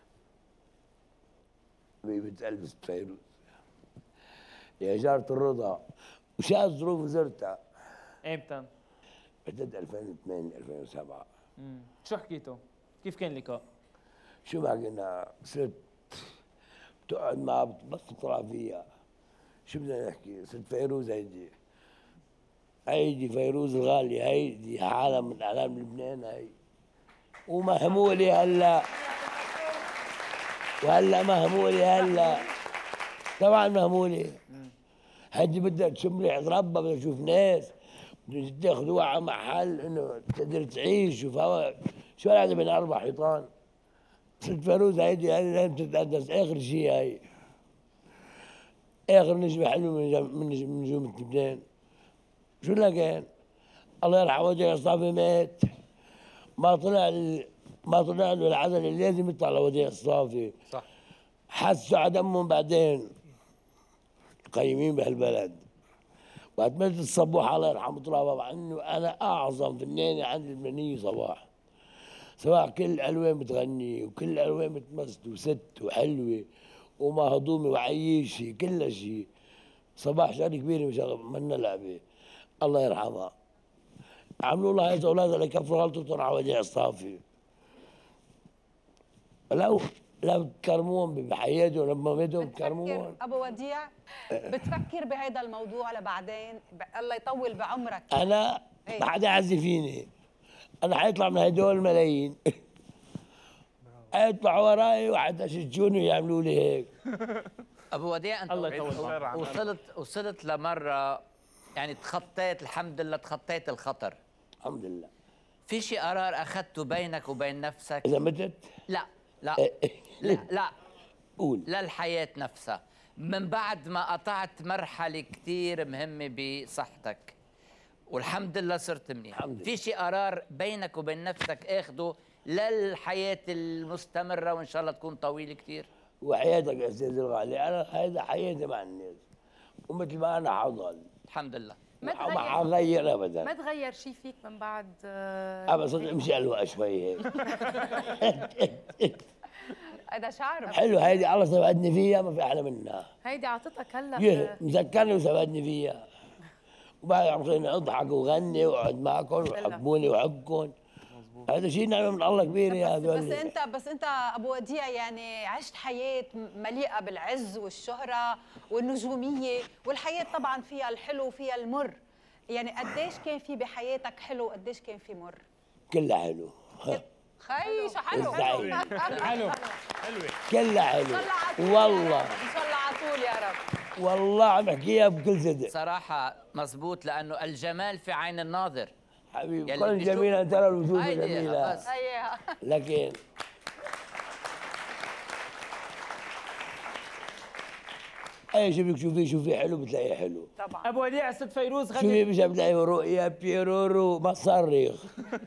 حبيبة قلبي ست فيروز. يا جارة الرضا، وشاءت ظروف زرتها. امتى؟ بعد ألفين وثمانية ألفين وسبعة. امم شو حكيتوا؟ كيف كان اللقاء؟ شو ما حكينا؟ ست بتقعد معها بس تطلع فيها. شو بدنا نحكي؟ ست فيروز هيدي. هيدي فيروز الغالية، هيدي عالم من أعلام لبنان هي. ومهمولة هلا. وهلا مهمولة هلا. طبعا مهمولة. هيدي بدها تشم ريحة ربها، بدها تشوف ناس، بدها تاخذوها على محل انه تقدر تعيش. شوف هوا شو هذا بين اربع حيطان. ست فيروز هيدي هيدي لازم تتقدس اخر شيء هي. اخر نجمة حلوة من من من نجوم لبنان. شو لكان؟ الله يرحمه وديع الصافي مات. ما طلع ما طلع له العدل اللي لازم يطلع لوديع الصافي. صح. حسوا على دمهم بعدين قيمين بهالبلد. وقت مات الصبوح الله يرحمه طلع بابا عنه انا اعظم فنانه عند اللبنانيه صباح. صباح كل الالوان بتغني وكل الالوان بتمثل وست وحلوه ومهضومه وعيشه كل شيء. صباح شغله كبيره مش منا لعبه. الله يرحمها. عملوا لها هيك اولادها ليكفروا غلطتهم على وديع الصافي. لو لا بتكرموهم بحياتهم لما ماتوا بتكرموهم. ابو وديع بتفكر بهذا الموضوع لبعدين ب... الله يطول بعمرك. انا ايه؟ ما حدا يعزي فيني. انا حيطلع من هدول ملايين. حيطلعوا وراي وحتى يشجوني ويعملوا لي هيك. ابو وديع انت الله يطول وصلت وصلت لمره يعني تخطيت الحمد لله تخطيت الخطر. الحمد لله. في شيء قرار اخذته بينك وبين نفسك؟ اذا متت؟ لا لا لا لا قول. للحياة نفسها من بعد ما قطعت مرحلة كثير مهمة بصحتك والحمد لله صرت منيح. في شيء قرار بينك وبين نفسك اخده للحياة المستمرة وان شاء الله تكون طويلة كثير؟ وحياتك يا استاذ الغالي، انا هيدا حياتي مع الناس ومثل ما انا حضل الحمد لله. ما ما تغير حغير ابدا. ما تغير شيء فيك من بعد آه، ابدا صدق امشي قلوة شوي هيك. هذا شعر حلو هيدي الله سبقني فيها ما في احلى منها. هيدي اعطتك هلا يه مذكرني وسبقني فيها. وبعد عم خليني اضحك وغني واقعد معكم وحبوني وحبكم. هذا شيء نعمه من الله كبيره يا هذول. بس انت بس انت ابو وديع يعني عشت حياه مليئه بالعز والشهره والنجوميه، والحياه طبعا فيها الحلو وفيها المر. يعني قديش كان في بحياتك حلو وقديش كان في مر؟ كلها حلو. خي شو حلو الزعيم. حلو حلوه كلها حلو والله. ان شاء الله على طول يا رب. والله عم احكيها بكل صدق. صراحة مزبوط لأنه الجمال في عين الناظر. حبيبي كل جميلة ترى الوجوه جميلة. بس. لكن اي شيء بدك تشوفيه شوفيه حلو بتلاقيه حلو. طبعا. ابو وديع ست فيروز غنت شوفي مش بتلاقيه رؤيا بيرورو ما تصرخ.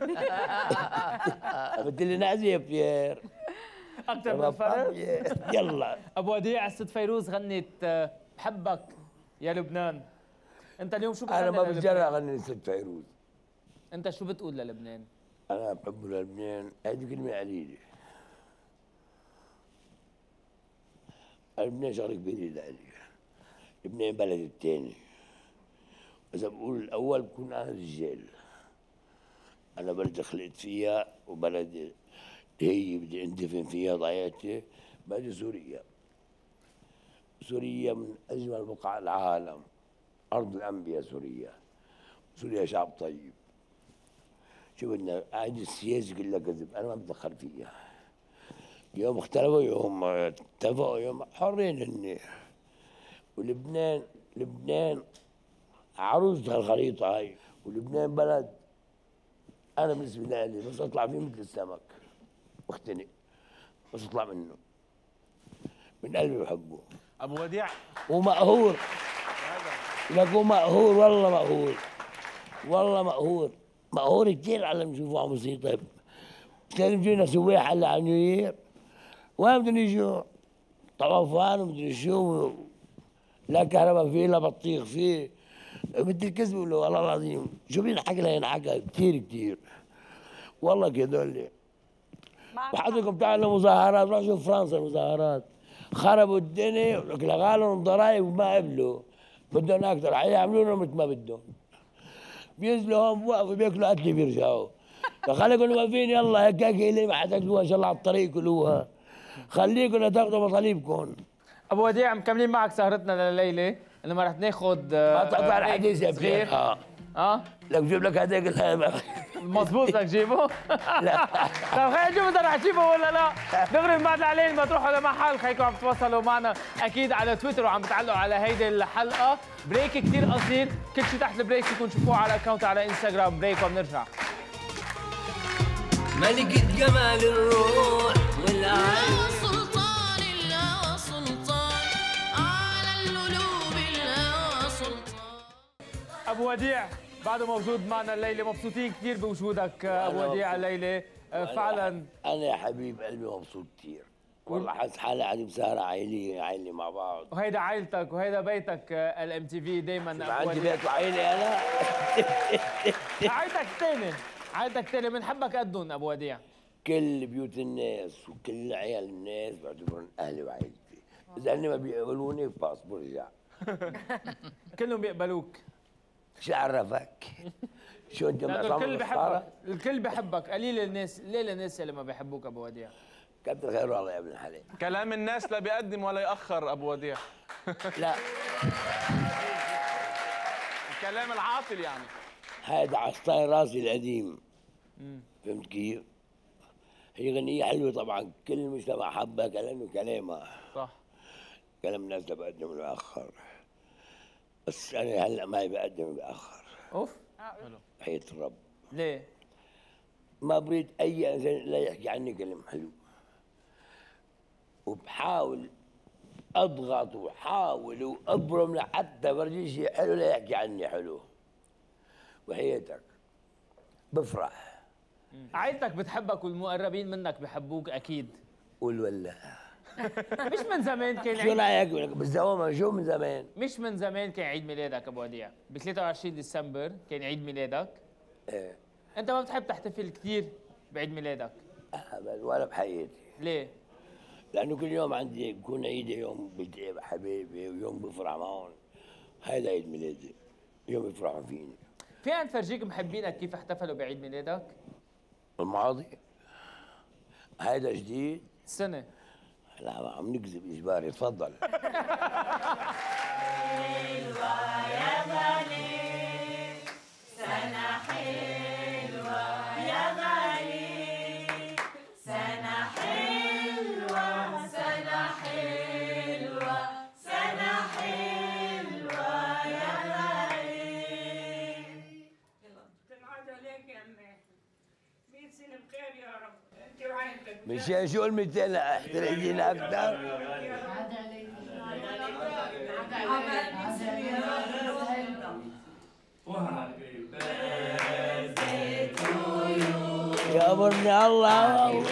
قلت لي نعزي يا بيير. اكثر من فرق. يلا. ابو وديع ست فيروز غنت آه، بحبك يا لبنان. انت اليوم شو انا ما بتغني بتجرأ للبنان؟ اغني ست فيروز. انت شو بتقول للبنان؟ انا بحب لبنان، هذه كلمه قليله. لبنان شغله كبيره لإلي. لبنان بلد الثاني. اذا بقول الاول بكون انا رجال. انا بلد خلقت فيها وبلد هي بدي اندفن فيها ضيعتي، بلد سوريا. سوريا من اجمل بقاع العالم، ارض الانبياء سوريا. سوريا شعب طيب. شو بدنا قاعد السياسه كلها كذب، انا ما بتدخل فيها. يوم اختلفوا يوم اتفقوا يوم حرين هن. ولبنان لبنان عروس هالخريطه هاي، ولبنان بلد انا بالنسبه لي بس اطلع فيه مثل السمك بختنق بس اطلع منه من قلبي بحبه. ابو وديع ومقهور لك ومقهور والله مقهور والله مقهور مقهور كثير على نشوفه عم يصير. طيب كان يجينا سواح هلا على نيوير وين بدهم يجوا؟ طوفان ومدري شو، لا كهرباء فيه لا بطيخ فيه، مثل الكذب والله العظيم شو بينحكى لا ينحكى كثير كثير والله كذول. وحضرتكم تعالوا مظاهرات، روح شوف فرنسا المظاهرات خربوا الدنيا لغوا لهم ضرائب وما قبلوا، بدهم اكثر حيعملوا لهم مثل ما بدهم. بينزلوا هون بوقفوا بياكلوا قتلي بيرجعوا. فخليكم واقفين يلا هيك هيك ليه ما حتاكلوها ان شاء الله على الطريق كلوها. خليكم تاخذوا مطالبكم. ابو وديع مكملين معك سهرتنا لليله، انما رح ناخذ ما تقطع الحديث يا صغير. بخير. اه اه لك بجيب لك هذاك مضبوط بدك تجيبه؟ لا طيب خلينا نشوف اذا رح تجيبه ولا لا. دغري من بعد العليل ما تروحوا لمحل، خليكم عم تتواصلوا معنا اكيد على تويتر وعم بتعلقوا على هيدي الحلقه. بريك كثير قصير، كل شيء تحت البريك فيكم تشوفوه على اكونت على انستغرام. بريك وبنرجع. ملكة جمال الروح والعين لا سلطان إلا سلطان على القلوب إلا سلطان. ابو وديع بعده موجود معنا الليله، مبسوطين كثير بوجودك ابو وديع الليله فعلا. انا يا حبيب قلبي مبسوط كثير والله، حاسس حالي قاعد بسهره عائليه عائليه مع بعض. وهيدا عائلتك وهيدا بيتك الام تي في دائما. عندي بيت وعائله انا. عائلتك الثانيه عائلتك الثانيه بنحبك قدهم ابو وديع. كل بيوت الناس وكل عيال الناس بعتبرهم اهلي وعائلتي، اذا هن ما بيقبلوني باص برجع. كلهم بيقبلوك. شو عرفك؟ شو انت معصم الكل بحبك، الكل بحبك، قليل الناس، قليل الناس اللي ما بيحبوك ابو وديع. كتر خير والله يا ابن الحلال. كلام الناس لا بيقدم ولا يأخر ابو وديع. لا الكلام العاطل يعني. هذا عصاي راسي القديم. فهمت كيف؟ هي غنية حلوة طبعا، كل المجتمع حبها كلامي كلامها. صح. كلام الناس لا بقدم ولا بأخر. بس أنا هلا ما بقدم وبأخر. اوف. حياة الرب. ليه؟ ما بريد أي إنسان لا يحكي عني كلام حلو. وبحاول أضغط وحاول وأبرم لحتى برجي شيء حلو لا يحكي عني حلو. وحياتك بفرح. عائلتك بتحبك والمقربين منك بحبوك اكيد. قول ولا مش من زمان كان شو عيد رايك بالزوامه؟ شو من زمان؟ مش من زمان كان عيد ميلادك ابو وديع، ب ثلاثة وعشرين ديسمبر كان عيد ميلادك. ايه انت ما بتحب تحتفل كثير بعيد ميلادك؟ ابدا ولا بحياتي. ليه؟ لانه كل يوم عندي بكون عيدي، يوم بلتقي بحبايبي ويوم بفرح معهم. هيدا عيد ميلادي، يوم يفرحوا فيني. فينا نفرجيك محبينك كيف احتفلوا بعيد ميلادك؟ الماضي هيدا جديد؟ السنة. لا عم نكذب اجباري، تفضل. حلوة يا غالي سنة حلوة يا غالي سنة حلوة سنة حلوة سنة حلوة يا غالي. تنعاد عليك يا أمي مية سنة بخير يا رب. أنت وعائلتك. مش شو المثال احترقينا اكثر؟ يا امرني الله.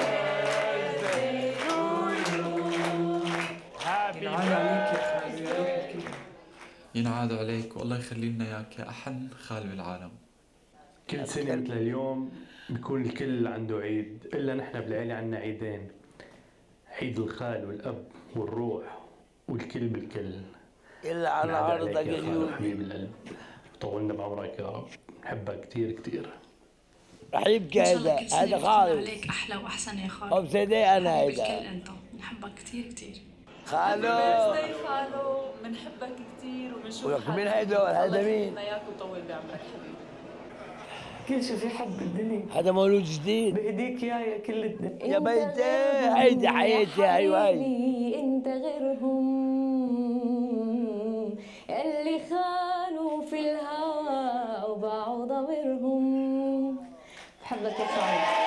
ينعاد عليك والله يخلي لنا اياك يا احن خال بالعالم. كل سنة مثل اليوم بيكون الكل عنده عيد، إلا نحن بالعيلة عنا عيدين، عيد الخال والأب والروح والكل بالكل. إلا على عرضك يا اليوم خال حبيب القلب، طولنا بعمرك يا رب، نحبك كثير كثير. رح يبكي هذا هذا خالص. عليك أحلى وأحسن يا خال. وبصدق أنا هيدا. بالكل أنت، نحبك كثير كثير. خالو خالو بنحبك كثير وبنشوف ولك مين هيدا هذا مين؟ الله ياك ويطول بعمرك حبيبي. كل شيء في حد بالدنيا هذا مولود جديد بهديك يا يا كل الدنيا. يا بيتي هيدي حياتي ايوه هي انت غيرهم اللي خانوا في الهوى وباعوا ضميرهم. بحبك يا خالد.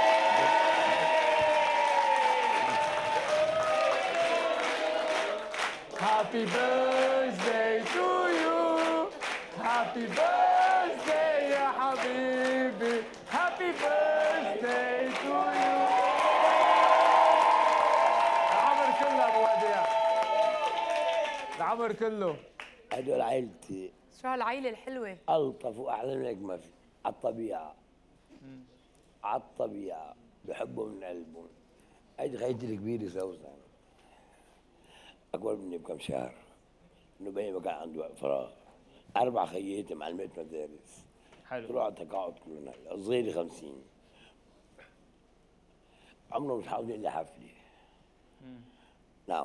Happy birthday to you. Happy birthday يا حبيبي. Happy birthday to you. العمر كله ابو وديع. العمر كله. هدول عيلتي. شو هالعيلة الحلوة؟ ألطف وأحلى من هيك ما في، على الطبيعة. على الطبيعة، بحبهم من قلبهم. هيدي خيتي الكبيرة سوسن. أكبر مني بكم شهر. إنه بيني ما كان عنده فراغ. أربع خياتي معلمات مدارس. حلو. طلعوا على تقاعد كلهم هلا، صغيري خمسين. عمرهم مش حاضرين لي حفلة. نعم.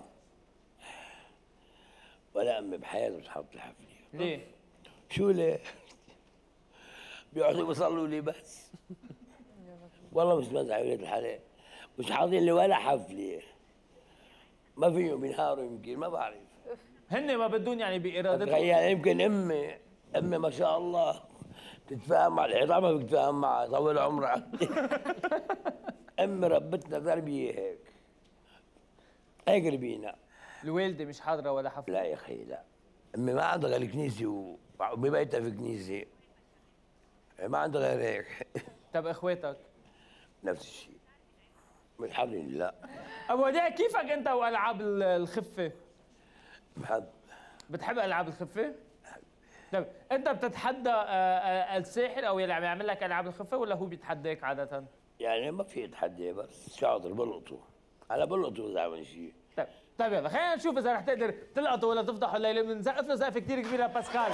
ولا أمي بحياتي مش حاطة لي حفلة. ليه؟ شو ليه؟ بيقعدوا بيصلوا لي بس. والله مش مزح ولاد الحلال. مش حاضرين لي ولا حفلة. ما فيهم بينهاروا يمكن ما بعرف. هن ما بدون يعني بإرادتهم. تخيل يمكن أمي أمي ما شاء الله بتتفاهم مع الحيطان ما بتتفاهم معها طول عمرها. أمي ربتنا تربية هيك. هيك ربينا. الوالدة مش حاضرة ولا حفلة؟ لا يا أخي لا. أمي ما عندها غير كنيسة وببيتها في كنيسة. ما عندها غير هيك. طب إخواتك؟ نفس الشيء. مش حاضرين لا. أبو وديع كيفك أنت وألعاب الخفة؟ بحب. بتحب ألعاب الخفة؟ طيب أنت بتتحدى الساحر أو اللي عم يعمل لك ألعاب الخفة ولا هو بيتحداك عادة؟ يعني ما في تحدي بس شاطر بلقطه. أنا بلقطه إذا عمل شيء. طيب طيب يلا خلينا نشوف إذا رح تقدر تلقطه ولا تفضحه الليلة. بنسقف له سقفة كثير كبيرة لباسكال.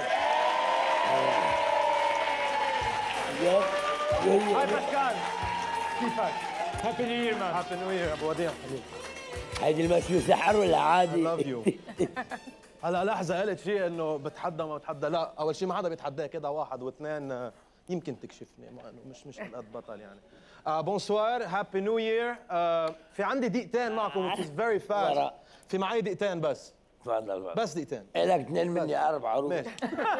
هاي باسكال كيفك؟ هابي نيو يير مان. هابي نيو يير ابو وديع حبيبي. هيدي المشي سحر ولا عادي؟ لاف يو. هلا لحظه قلت شيء انه بتحدى ما بتحدى. لا اول شيء ما حدا بيتحدى كده واحد واثنين يمكن تكشفني ما انه مش مش قد بطل يعني. آه بونسوار هابي نيو يير. في عندي دقيقتين معكم which is very fast. في معي دقيقتين بس. تفضل بس دقيقتين. لك اثنين مني اربعه روح. ماشي.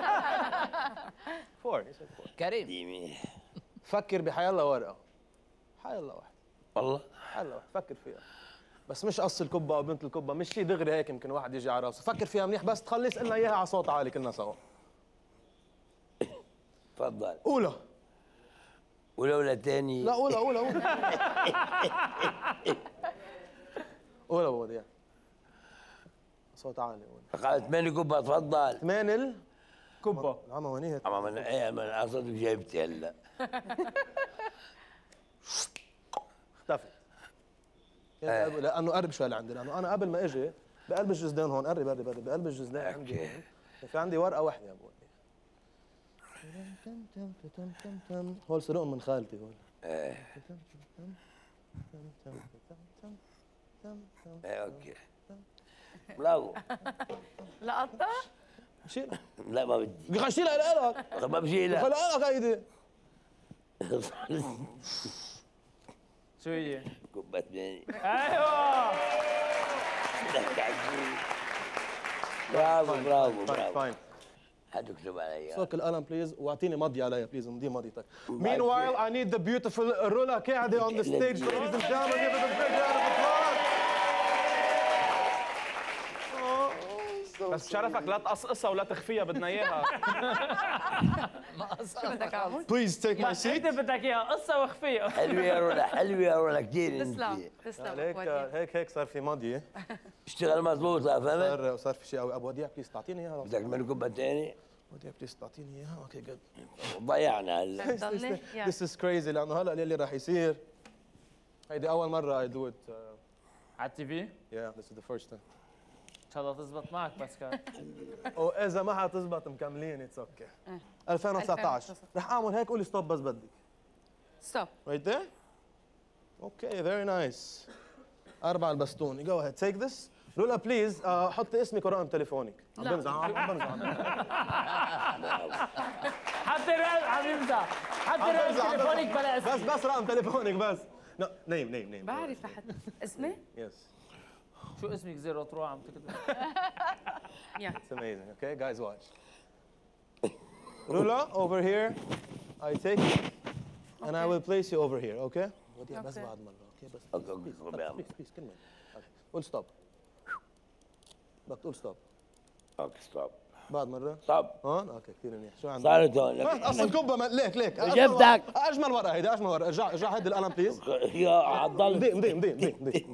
فور كريم فكر بحيالله ورقه. حيالله واحده. والله حيالله واحده فكر فيها. بس مش قص الكبه او بنت الكبه، مش شيء دغري هيك يمكن واحد يجي على راسه. فكر فيها منيح بس تخلص لنا اياها على صوت عالي كلنا سوا. تفضل. أولى. أولى ولا تاني؟ لا أولى أولى أولى. أولى أبو وديع. صوت عالي أولى. قال ثمانية كبة تفضل. ثمانية ال كبة. العمى ونية. عمى من ايه من قصدك جايبتي هلا. اختفت. آه. لأنه قرب شوي لعندي، لأنه أنا قبل ما أجي بقلب الجزدان هون قرب قرب قرب بقلب الجزدان عندي هون. في عندي ورقة واحدة يا أبو وديع. هول سرقهم من خالتي هول. ايه. ايه اوكي. برافو. لقطة؟ شيلها. لا ما بدي. بدي شيلها لك. ما بشيلها. خليها لك هيدي. شو هي؟ كبة ثمانية. ايوه. برافو برافو برافو. فاين. حد يكتب علي. صك القلم بليز واعطيني مضي عليها بليز مضي مضيتك. Meanwhile I need the beautiful رولا قاعدة on the stage ladies and gentlemen give it a big round of applause. بس شرفك لا تقصقصها ولا تخفيها بدنا اياها. شو بدك اعمل؟ Please take my seat. انت بدك اياها قصه وخفيه. حلوه يا رولا، حلوه يا رولا كثير. تسلم تسلم هيك هيك هيك صار في ماضي. اشتغل مضبوط فهمت؟ صار صار في شيء قوي. ابو وديع بليز تعطيني اياها. بدك من كوبا ثاني؟ ابو وديع بليز تعطيني اياها. اوكي جود. ضيعنا هلا. This is crazy لانه هلا اللي راح يصير هيدي اول مره I do it. على التي في؟ Yeah, this is the first time. ان شاء الله تزبط معك باسكال. واذا ما حتزبط مكملين اتس اوكي. ألفين وتسعطعش رح اعمل هيك قولي ستوب بس بدك. ستوب. Right there? Okay, very nice. أربعة البستون. Go ahead, take this. رولا بليز uh, حطي اسمك ورقم تليفونك. عم بمزح عم بمزح. حطي رقم عم يمزح. حطي رقم تليفونك بلا اسمي. بس بس رقم تليفونك بس. No, name name name. بعرف حد اسمي؟ Yes. شو اسمك زيرو تروح عم تكتب؟ It's amazing. Okay, guys, watch. Rula, over here. I take it, and I will place you over here. Okay? وديع بس بعد مرة. Okay, بس. اوكي اوكي Please, please, كلمة. قول stop. بدك تقول stop. اوكي ستوب. بعد مرة. ستوب. هون؟ اوكي كثير منيح. شو عندك؟ صارت هون. اصل الكبة ما- ليك ليك. جبتك. اجمل ورقة هيدي اجمل ورقة. ارجع ارجع هيدي القلم بليز. يا عضل. مضي مضي مضي مضي مضي.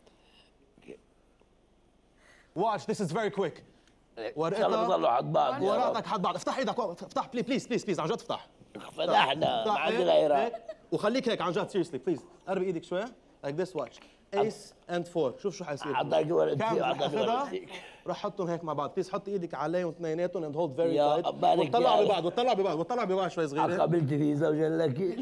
Watch, this is very quick. ورقتها بضلوا حد بعض. ورقتك حد بعض. افتح ايدك افتح بليز بليز بليز بليز عن جد افتح. فتحنا ما عندنا غيرها. وخليك هيك عن جد سيريسلي بليز. قربي ايدك شوي. Like this watch. Ace and four. شوف شو حيصير. عطاك ورقتي كم رح وعطاك اخذها؟ ورقتك. رح حطهم هيك مع بعض. بليز حطي ايدك عليهم اثنيناتهم and hold very يا tight. أبارك وطلعوا يا ببعض وطلعوا ببعض وطلعوا ببعض شوي صغيرة. قابلت في زوجا لك.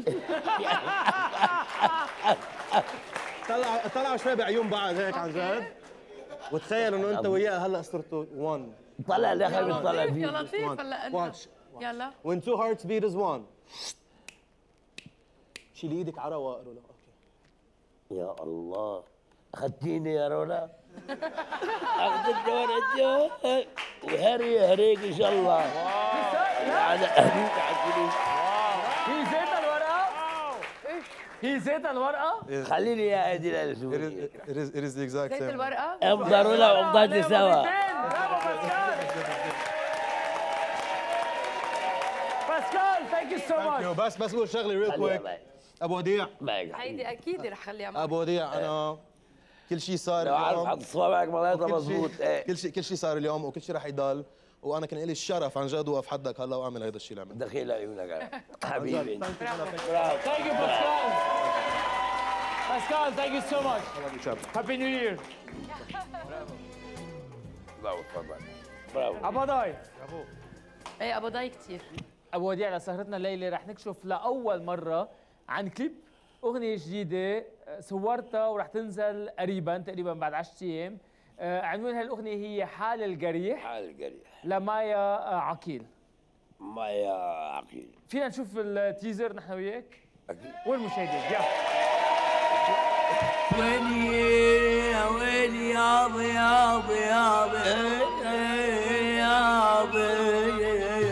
طلع طلعوا شوي بعيون بعض هيك عن جد. وتخيل انه انت وياه هلا صرتوا one. طلع الاخر يا بيطلع لطيف يا فيه. لطيف هلا انت. Watch. يلا. When two hearts beat is one. شيلي ايدك على رواق رولا. اوكي. يا الله اخذتيني يا رولا. اخذتني ورقتي وهري هريك ان شاء الله. يعني هريك عالفلوس. هي زيت الورقه؟ هي زيت الورقه؟ خليني اياها هيدي للسوق. It is it is it is the exact زيت same. الورقة؟ افضل رولا وافضلتي سوا. باسكال ثانك يو سو Thank ماتش. you. بس بس قول شغلي real quick. ابو وديع. هيدي اكيد رح خليها معك. ابو وديع انا كل شيء صار لو عارف اليوم. حط صوابعك معناتها وكل مضبوط. شيء- كل شيء كل شيء صار اليوم وكل شيء رح يضل وانا كان لي الشرف عن جد اوقف حدك هلا واعمل هذا الشيء اللي عملته. دخيل عيونك حبيبي. Thank you. برافو. ثانك يو باسكال. باسكال ثانك يو سو ماتش. هابي نيو يير. برافو تفضل. برافو. ابو ضاي. ايه ابو ضاي كثير. ابو وديع لسهرتنا الليله رح نكشف لاول مره عن كليب اغنيه جديده صورتها ورح تنزل قريبا تقريبا بعد عشرة ايام. آه، عنوان هالاغنيه هي حال الجريح. حال الجريح. لمايا آه، عقيل. مايا عقيل. فينا نشوف التيزر نحن وياك؟ اكيد. والمشاهدين يلا. ويلي يا ويلي يابا يابا يابا يابا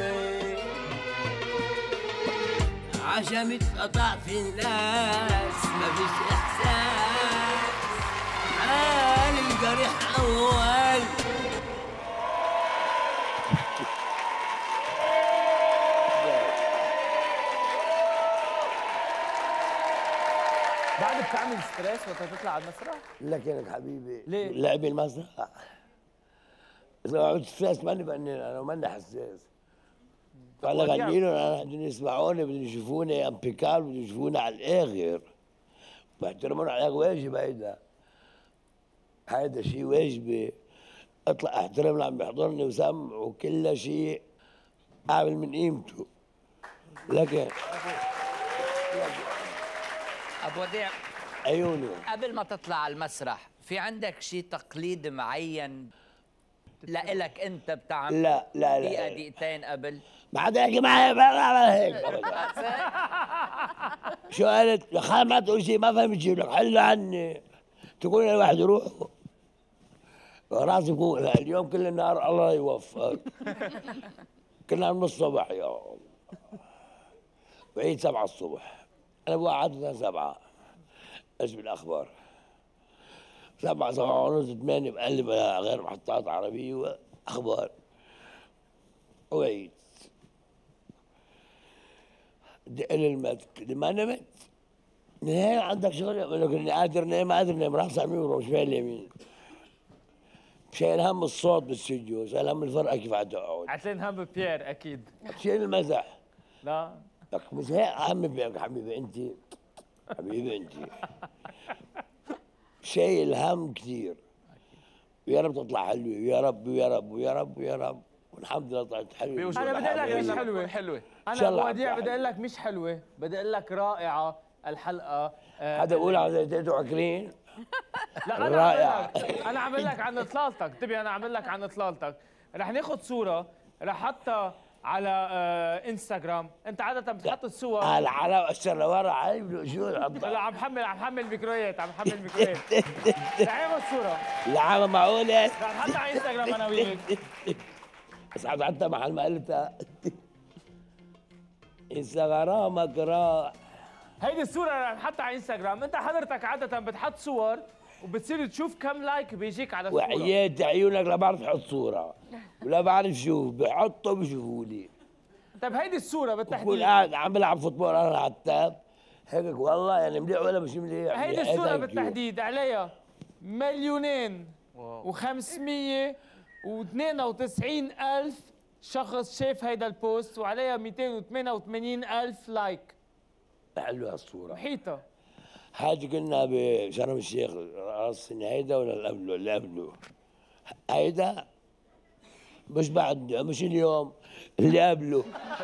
عشان متقطع في الناس مفيش احساس حال الجريح اول بعد بتعمل ستريس وقت تطلع على المسرح؟ لكنك حبيبي ليه؟ لعبي المسرح اذا ما عملت ستريس ماني بأني انا ماني حساس. فانا غني لهم انا بدهم يسمعوني بدهم يشوفوني امبيكال بدهم يشوفوني على الاخر. بحترمون عليك واجب هيدا. هيدا شيء واجبي. اطلع احترم اللي عم يحضرني وسمع وكل شيء اعمل من قيمته. لكن ابو وديع عيوني قبل ما تطلع على المسرح في عندك شيء تقليد معين لإلك انت بتعمل؟ لا لا لا دقيقة دقيقتين قبل ما حدا يحكي معي بقى اعمل هيك. شو قالت؟ يا خال ما تقول شيء ما فهمت شيء لك حلوا عني. تقول لي الواحد يروح راسي فوق اليوم كل النهار الله يوفقك. كنا من الصبح يا وعيد سبعة الصبح. انا بوقع عادة سبعة. ايش بالاخبار؟ سبعة سبعة ونص ثمانية بقلب على غير محطات عربية واخبار. وعيد دق لي المت ما نمت نهاية عندك شغل يقول لك اني قادر نام قادر نام راح سامي وراح شمال اليمين شايل هم الصوت بالاستوديو شايل هم الفرقه كيف حتقعد عتلين هم بيير اكيد شايل المزح لا لك مش هيك هم بيك حبيبي انت حبيبي انت شايل هم كثير ويا رب تطلع حلوه ويا رب ويا رب ويا رب ويا رب والحمد لله طلعت حلوه انا بدي اقول لك مش حلوه حلوه انا ابو وديع بدي اقول لك مش حلوه بدي اقول لك رائعه الحلقه آه هذا بقول على زيتين وعكرين لا انا رائع انا عامل لك عن اطلالتك انتبه انا عامل لك عن اطلالتك رح ناخذ صوره رح احطها على آه انستغرام انت عاده بتحط الصور على على الشر لورا عيب شو لا عم حمل عم حمل ميكرويات عم حمل ميكرويات رح ناخذ صوره لا عم معقوله رح نحطها على انستغرام انا وياك بس عم حتى محل ما قلتها انستغرامك راح هيدي الصورة رح نحطها على انستغرام، أنت حضرتك عادة بتحط صور وبتصير تشوف كم لايك بيجيك على الصورة وحياة عيونك لا بعرف احط صورة ولا بعرف شوف بحطوا بشوفوا لي طيب هيدي الصورة بالتحديد بكون قاعد عم بلعب فوتبول انا على التاب هيك والله يعني مليح ولا مش مليح هيدي الصورة بالتحديد عليها مليونين وخمسمية واثنين وتسعين ألف شخص شاف هيدا البوست وعليها مئتين وثمانية وثمانين ألف لايك حلوة الصورة محيطة هذه كنا بشرم الشيخ راس السنة هيدا ولا اللي قبله اللي قبله هيدا مش بعد مش اليوم اللي قبله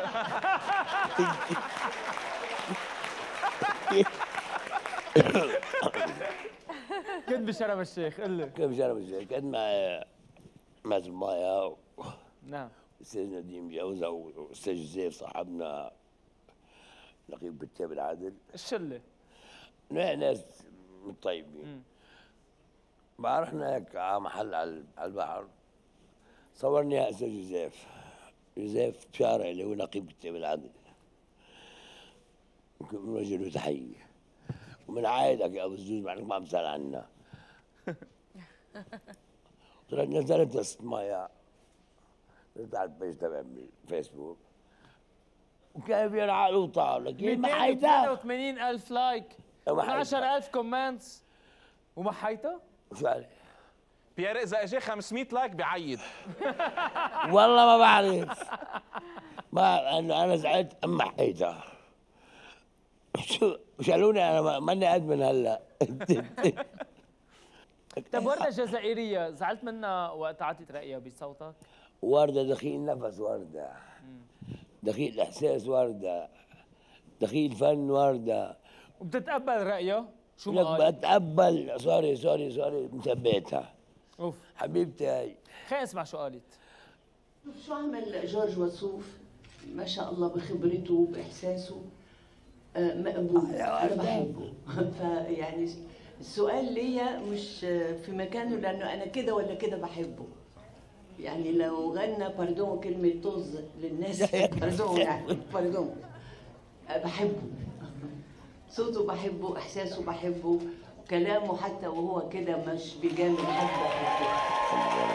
كنت بشرم الشيخ قل لي كنت بشرم الشيخ كنت مع مازن مايا نعم استاذ نديم جوزة واستاذ جزيف صاحبنا نقيب كتاب العدل الشله ناس طيبين ما رحنا هيك على محل على البحر صورني يا استاذ جوزيف جوزيف شارع اللي هو نقيب كتاب العدل رجل تحيه ومن عايدك يا ابو الزوز مع انك ما عم تسال عنا طلعت نزلت قصه مايا نزلت على البيج تبع الفيسبوك وكان في العقل وطاولة كيف محيتها؟ مئتين وثمانية وثمانين ألف لايك اثنعش ألف كومنتس ومحيتها؟ وشو عليه؟ بيير اذا اجى خمسمية لايك بعيد والله ما بعرف ما انا انا زعلت ام محيتها شو شالوني انا ماني قد من هلا طيب وردة جزائرية زعلت منها وقت عطيت رأيها بصوتك؟ وردة دخيل نفس وردة دخيل احساس وردة دخيل فن وردة وبتتقبل رأيها؟ شو لك قال؟ بتقبل سوري سوري سوري مثبتها اوف حبيبتي هاي خلينا نسمع شو قالت شو عمل جورج وسوف ما شاء الله بخبرته وبإحساسه آه مقبول أنا بحبه فيعني السؤال ليا مش في مكانه لأنه أنا كده ولا كده بحبه يعني لو غنى باردون كلمة طز للناس باردون يعني باردون بحبه صوته بحبه إحساسه بحبه كلامه حتى وهو كده مش بيجامل حد بحبه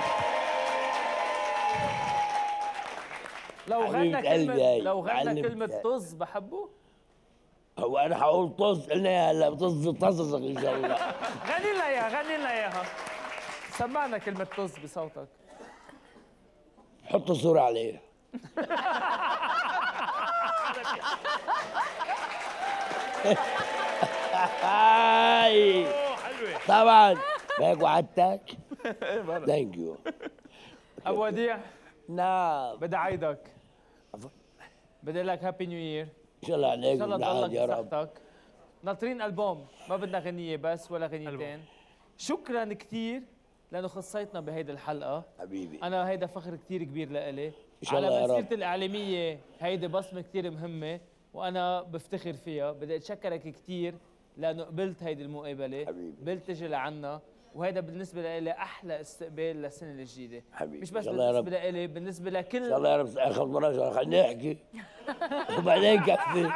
لو غنى كلمة لو غنى كلمة طز بحبه؟ هو انا هقول طز قلنا هلا بطز طززك ان شاء الله غني لنا اياها غني لنا اياها سمعنا كلمة طز بصوتك حط الصورة عليه هاي طبعا هيك وعدتك ثانك يو ابو وديع نعم بدي اعيدك بدي اقول لك هابي نيو يير ان شاء الله عليك ان شاء الله تضلك يا رب بصحتك ناطرين البوم ما بدنا غنية بس ولا غنيتين شكرا كثير لانه خصيتنا بهيدي الحلقه حبيبي انا هيدا فخر كثير كبير لإلي ان شاء الله على يا رب مسيرتي الاعلاميه هيدي بصمه كثير مهمه وانا بفتخر فيها بدي اتشكرك كثير لانه قبلت هيدي المقابله حبيبي قبلت تجي لعنا وهيدا بالنسبه لي احلى استقبال للسنه الجديدة حبيبي مش بس بالنسبه لي بالنسبه لكل ان شاء الله يا رب اخر مره خليني احكي وبعدين كفي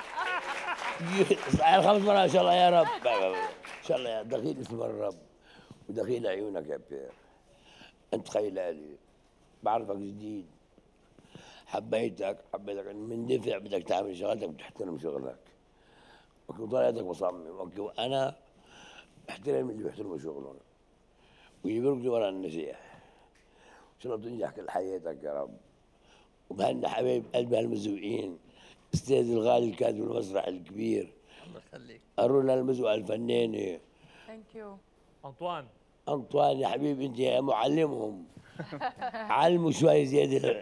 خمس مرات ان شاء الله يا رب ان شاء الله يا دخيل اسم الرب ودخيل عيونك يا بير انت خيلالي بعرفك جديد حبيتك حبيتك من دفع بدك تعمل شغلتك بتحترم شغلك. اوكي وطلعتك مصمم اوكي وانا بحترم اللي بيحترموا شغلهم ويبرقوا ورا النجاح. ان شاء الله تنجح كل حياتك يا رب. وبهنا حبايب قلبي هالمزوقين استاذ الغالي الكاتب المسرح الكبير الله يخليك أرونا المزوقة الفنانة ثانك يو انطوان. انطوان يا حبيبي انت يا معلمهم علموا شوي زياده.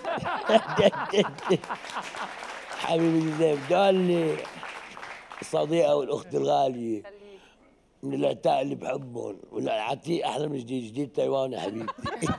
حبيبي زيف دولي الصديقه والاخت الغاليه من العتاق اللي بحبهم والعتيق احلى من جديد جديد تايوان يا حبيبتي.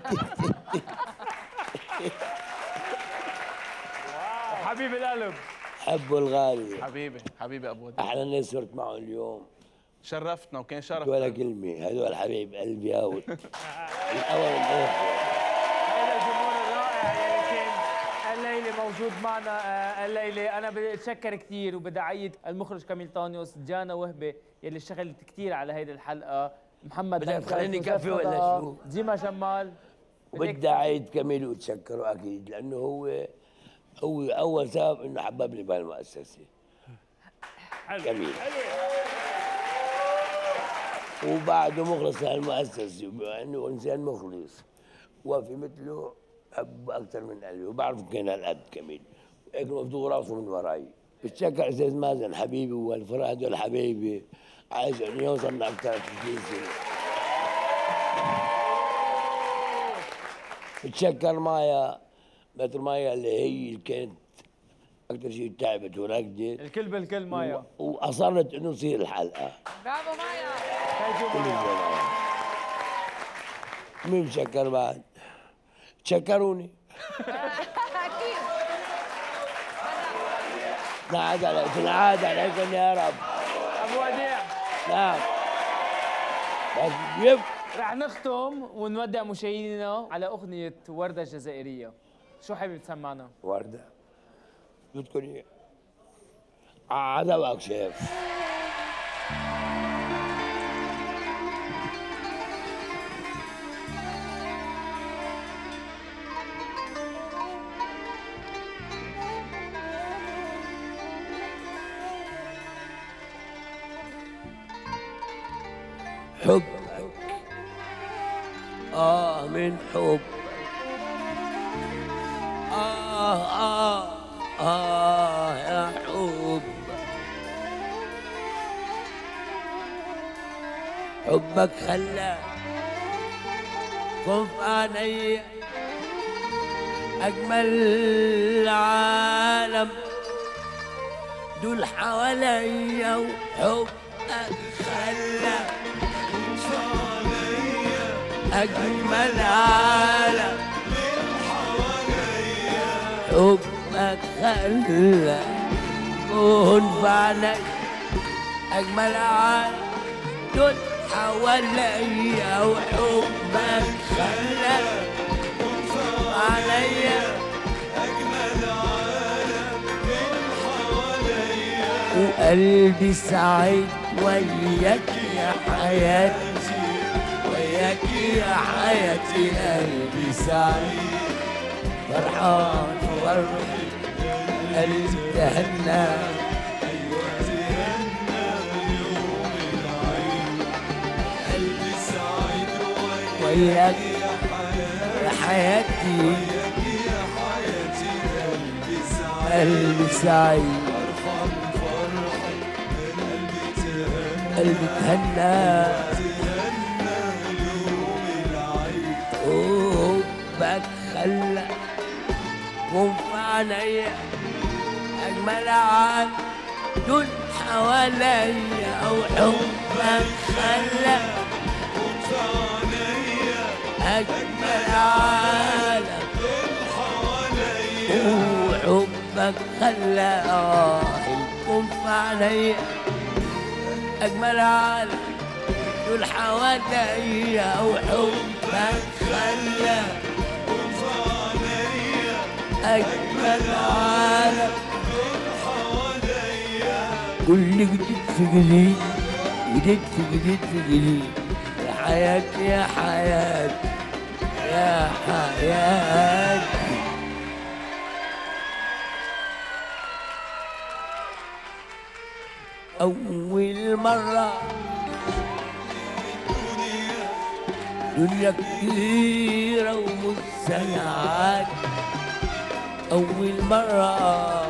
حبيب القلب حبه الغالي حبيبي حبيبي ابو وديع احلى ناس صرت معهم اليوم. شرفتنا وكان شرف ولا كلمه هذول حبايب قلبي هول الاول والاخر. هذا الجمهور الرائع يلي كان الليله موجود معنا الليله. انا بدي اتشكر كثير وبدي اعيد المخرج كاميل طانيوس، جانا وهبه يلي اشتغلت كثير على هيدي الحلقه، محمد بدك تخليني كافي ولا شو؟ ديما شمال. وبدي اعيد كاميل واتشكره اكيد لانه هو هو اول سبب انه حببني بهالمؤسسه. حلو كاميل وبعده مخلص لهالمؤسسه بما انه انسان مخلص وفي مثله بحبه اكثر من قلبي وبعرف كان هالقد كاميل هيك مفتوح راسه من وراي. بتشكر استاذ مازن حبيبي والفرق هدول حبايبي عايز انه يوصلنا اكثر في سنه. بتشكر مايا متر مايا اللي هي اللي كانت اكثر شيء تعبت وركضت الكل بالكل مايا واصرت انه تصير الحلقه. برافو مايا. ثانك يو مايا. مين بشكر بعد؟ تشكروني. اكيد. نعاد عليك نعاد عليكم يا رب. ابو وديع. نعم. بس يب رح نختم ونودع مشاهدينا على اغنيه ورده الجزائريه. شو حابب تسمعنا؟ ورده بدكم اياه عذبك شيف. حبك آه من حب آه آه آه يا حب حبك خلى كف عيني أجمل العالم دول حواليا وحبك خلى أجمل عالم حبك خلى كون فعلي أجمل عالم دول حواليا وحبك خلى عليا أجمل عالم من حواليا وقلبي سعيد وياك يا حياتي وياك يا حياتي قلبي سعيد فرحان فرحي قلبي تهنى أيوة تهنى يوم العيد قلبي سعيد وياك يا حياتي وياك يا حياتي قلبي سعيد قلبي سعيد فرحان فرحي قلبي تهنى قلبي تهنى حبك خلى كون في عينيا أجمل عالم دول حواليا وحبك خلى كون في عينيا أجمل عالم دول حواليا وحبك خلى كون في عينيا أجمل عالم دول حواليا وحبك خلى وفانية أجمل عالم دول حواليا كل جديد في جديد جديد في جديد في جديد يا حياتي يا حياتي يا حياتي أول مرة دنيا كتيرة ومش ساعات أول مرة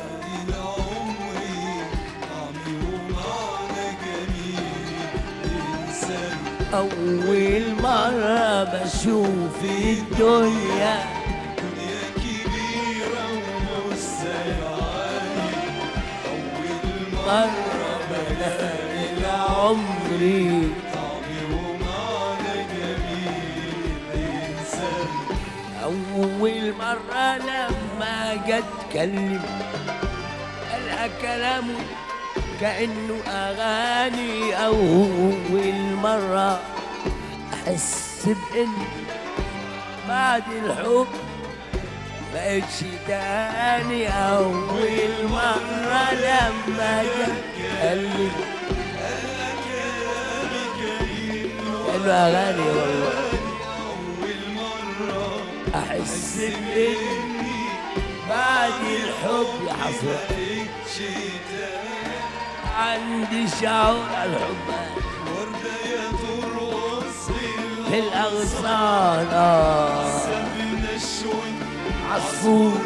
أول مرة بشوف الدنيا دنيا كبيرة ومش ساعات أول مرة بلاقي عمري أول مرة لما جت أتكلم قالها كلامه كأنه أغاني. أول مرة أحس بإن بعد الحب بقتش تاني. أول مرة لما جت أتكلم قالوا أغاني والله. أحس بإني بعد الحب يا حسرة عندي شعور على الحب في الأغصان. عصفور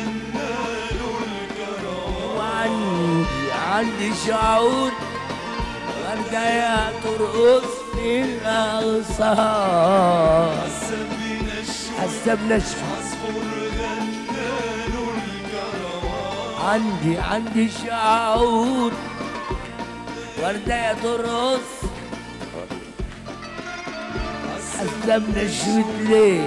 وعندي عندي شعور وردة يا ترقص في الأغصان. حاسة بنشف عندي عندي شعور وردة يا ترقص. حاسة بنشفة ليه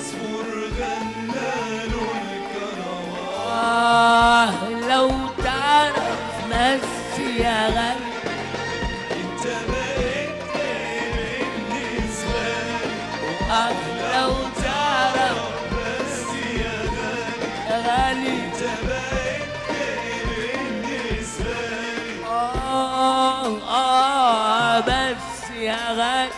آه لو تعرف بس يا غالي انت بقيت بالنسبة لي. آه لو تعرف بس يا غالي انت بقيت بالنسبة لي. آه آه بس يا غالي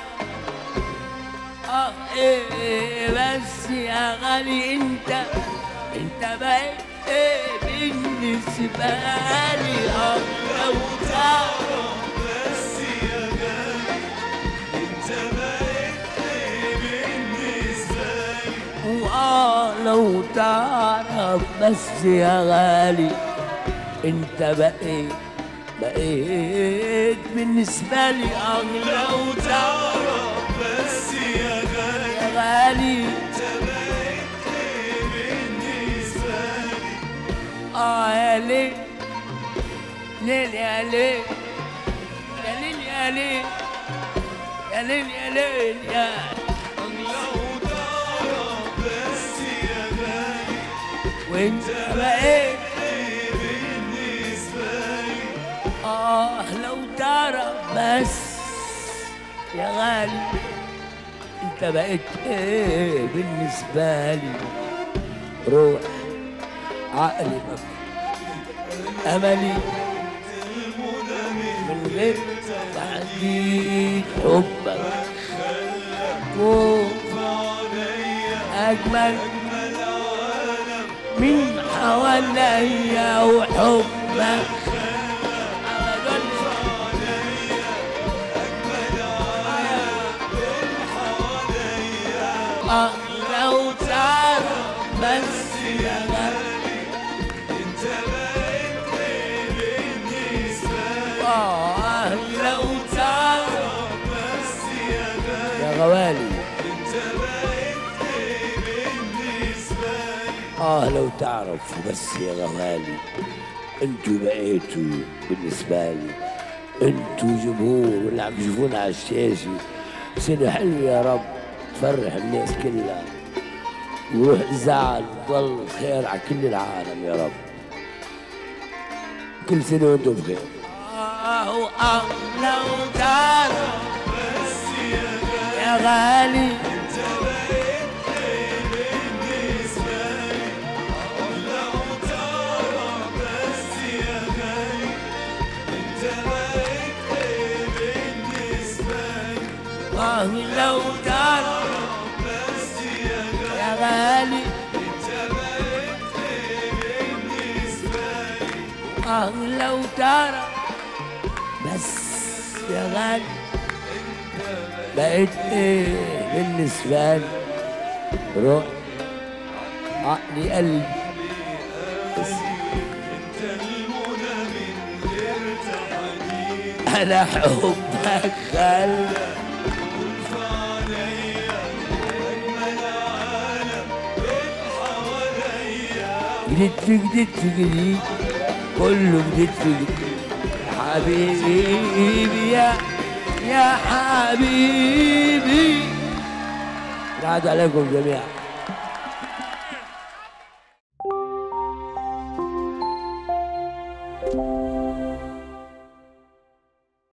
آه إيه بس يا غالي انت انت بقيت ايه بالنسبة لي. اه لو تعرف بس يا غالي انت بقيت ايه بالنسبة لي. واه لو تعرف بس يا غالي انت بقيت بقيت بالنسبة لي. اه لو تعرف بس يا غالي يا غالي آه يا ليل ليل يا ليل يا ليل يا ليل يا ليل يا ليل يا لو تعرف بس يا غالي وانت بقيت بالنسبة لي. آه لو تعرف بس يا غالي انت بقيت ايه بالنسبة لي. روح عقلي أملي من غير تحديد حبك أجمل من حواليا وحبك آه لو تعرف بس يا غالي آه لو تعرف بس يا غالي يا غوالي انت بقيت بالنسبة لي. آه لو تعرف بس يا غوالي انتوا بقيتوا بالنسبة لي. انتوا جمهور واللي عم تشوفونا على الشاشة. سنة حلوة يا رب تفرح الناس كلها وروح الزعل وضل خير على كل العالم يا رب. كل سنة وانتم بخير. آه آه لو تعرف بس يا غالي انت بقيت بالنسبة لي. لو تعرف بس يا غالي انت بقيت بالنسبة لي. آه لو تعرف بس يا غالي انت بقيت بالنسبة لي. آه لو تعرف يا غالي بقيت ايه بالنسبة لي روح عقلي قلبي أنا حبك خلى جديد في جديد في جديد كله جديد في جديد حبيبي يا يا حبيبي. رعد عليكم جميعا.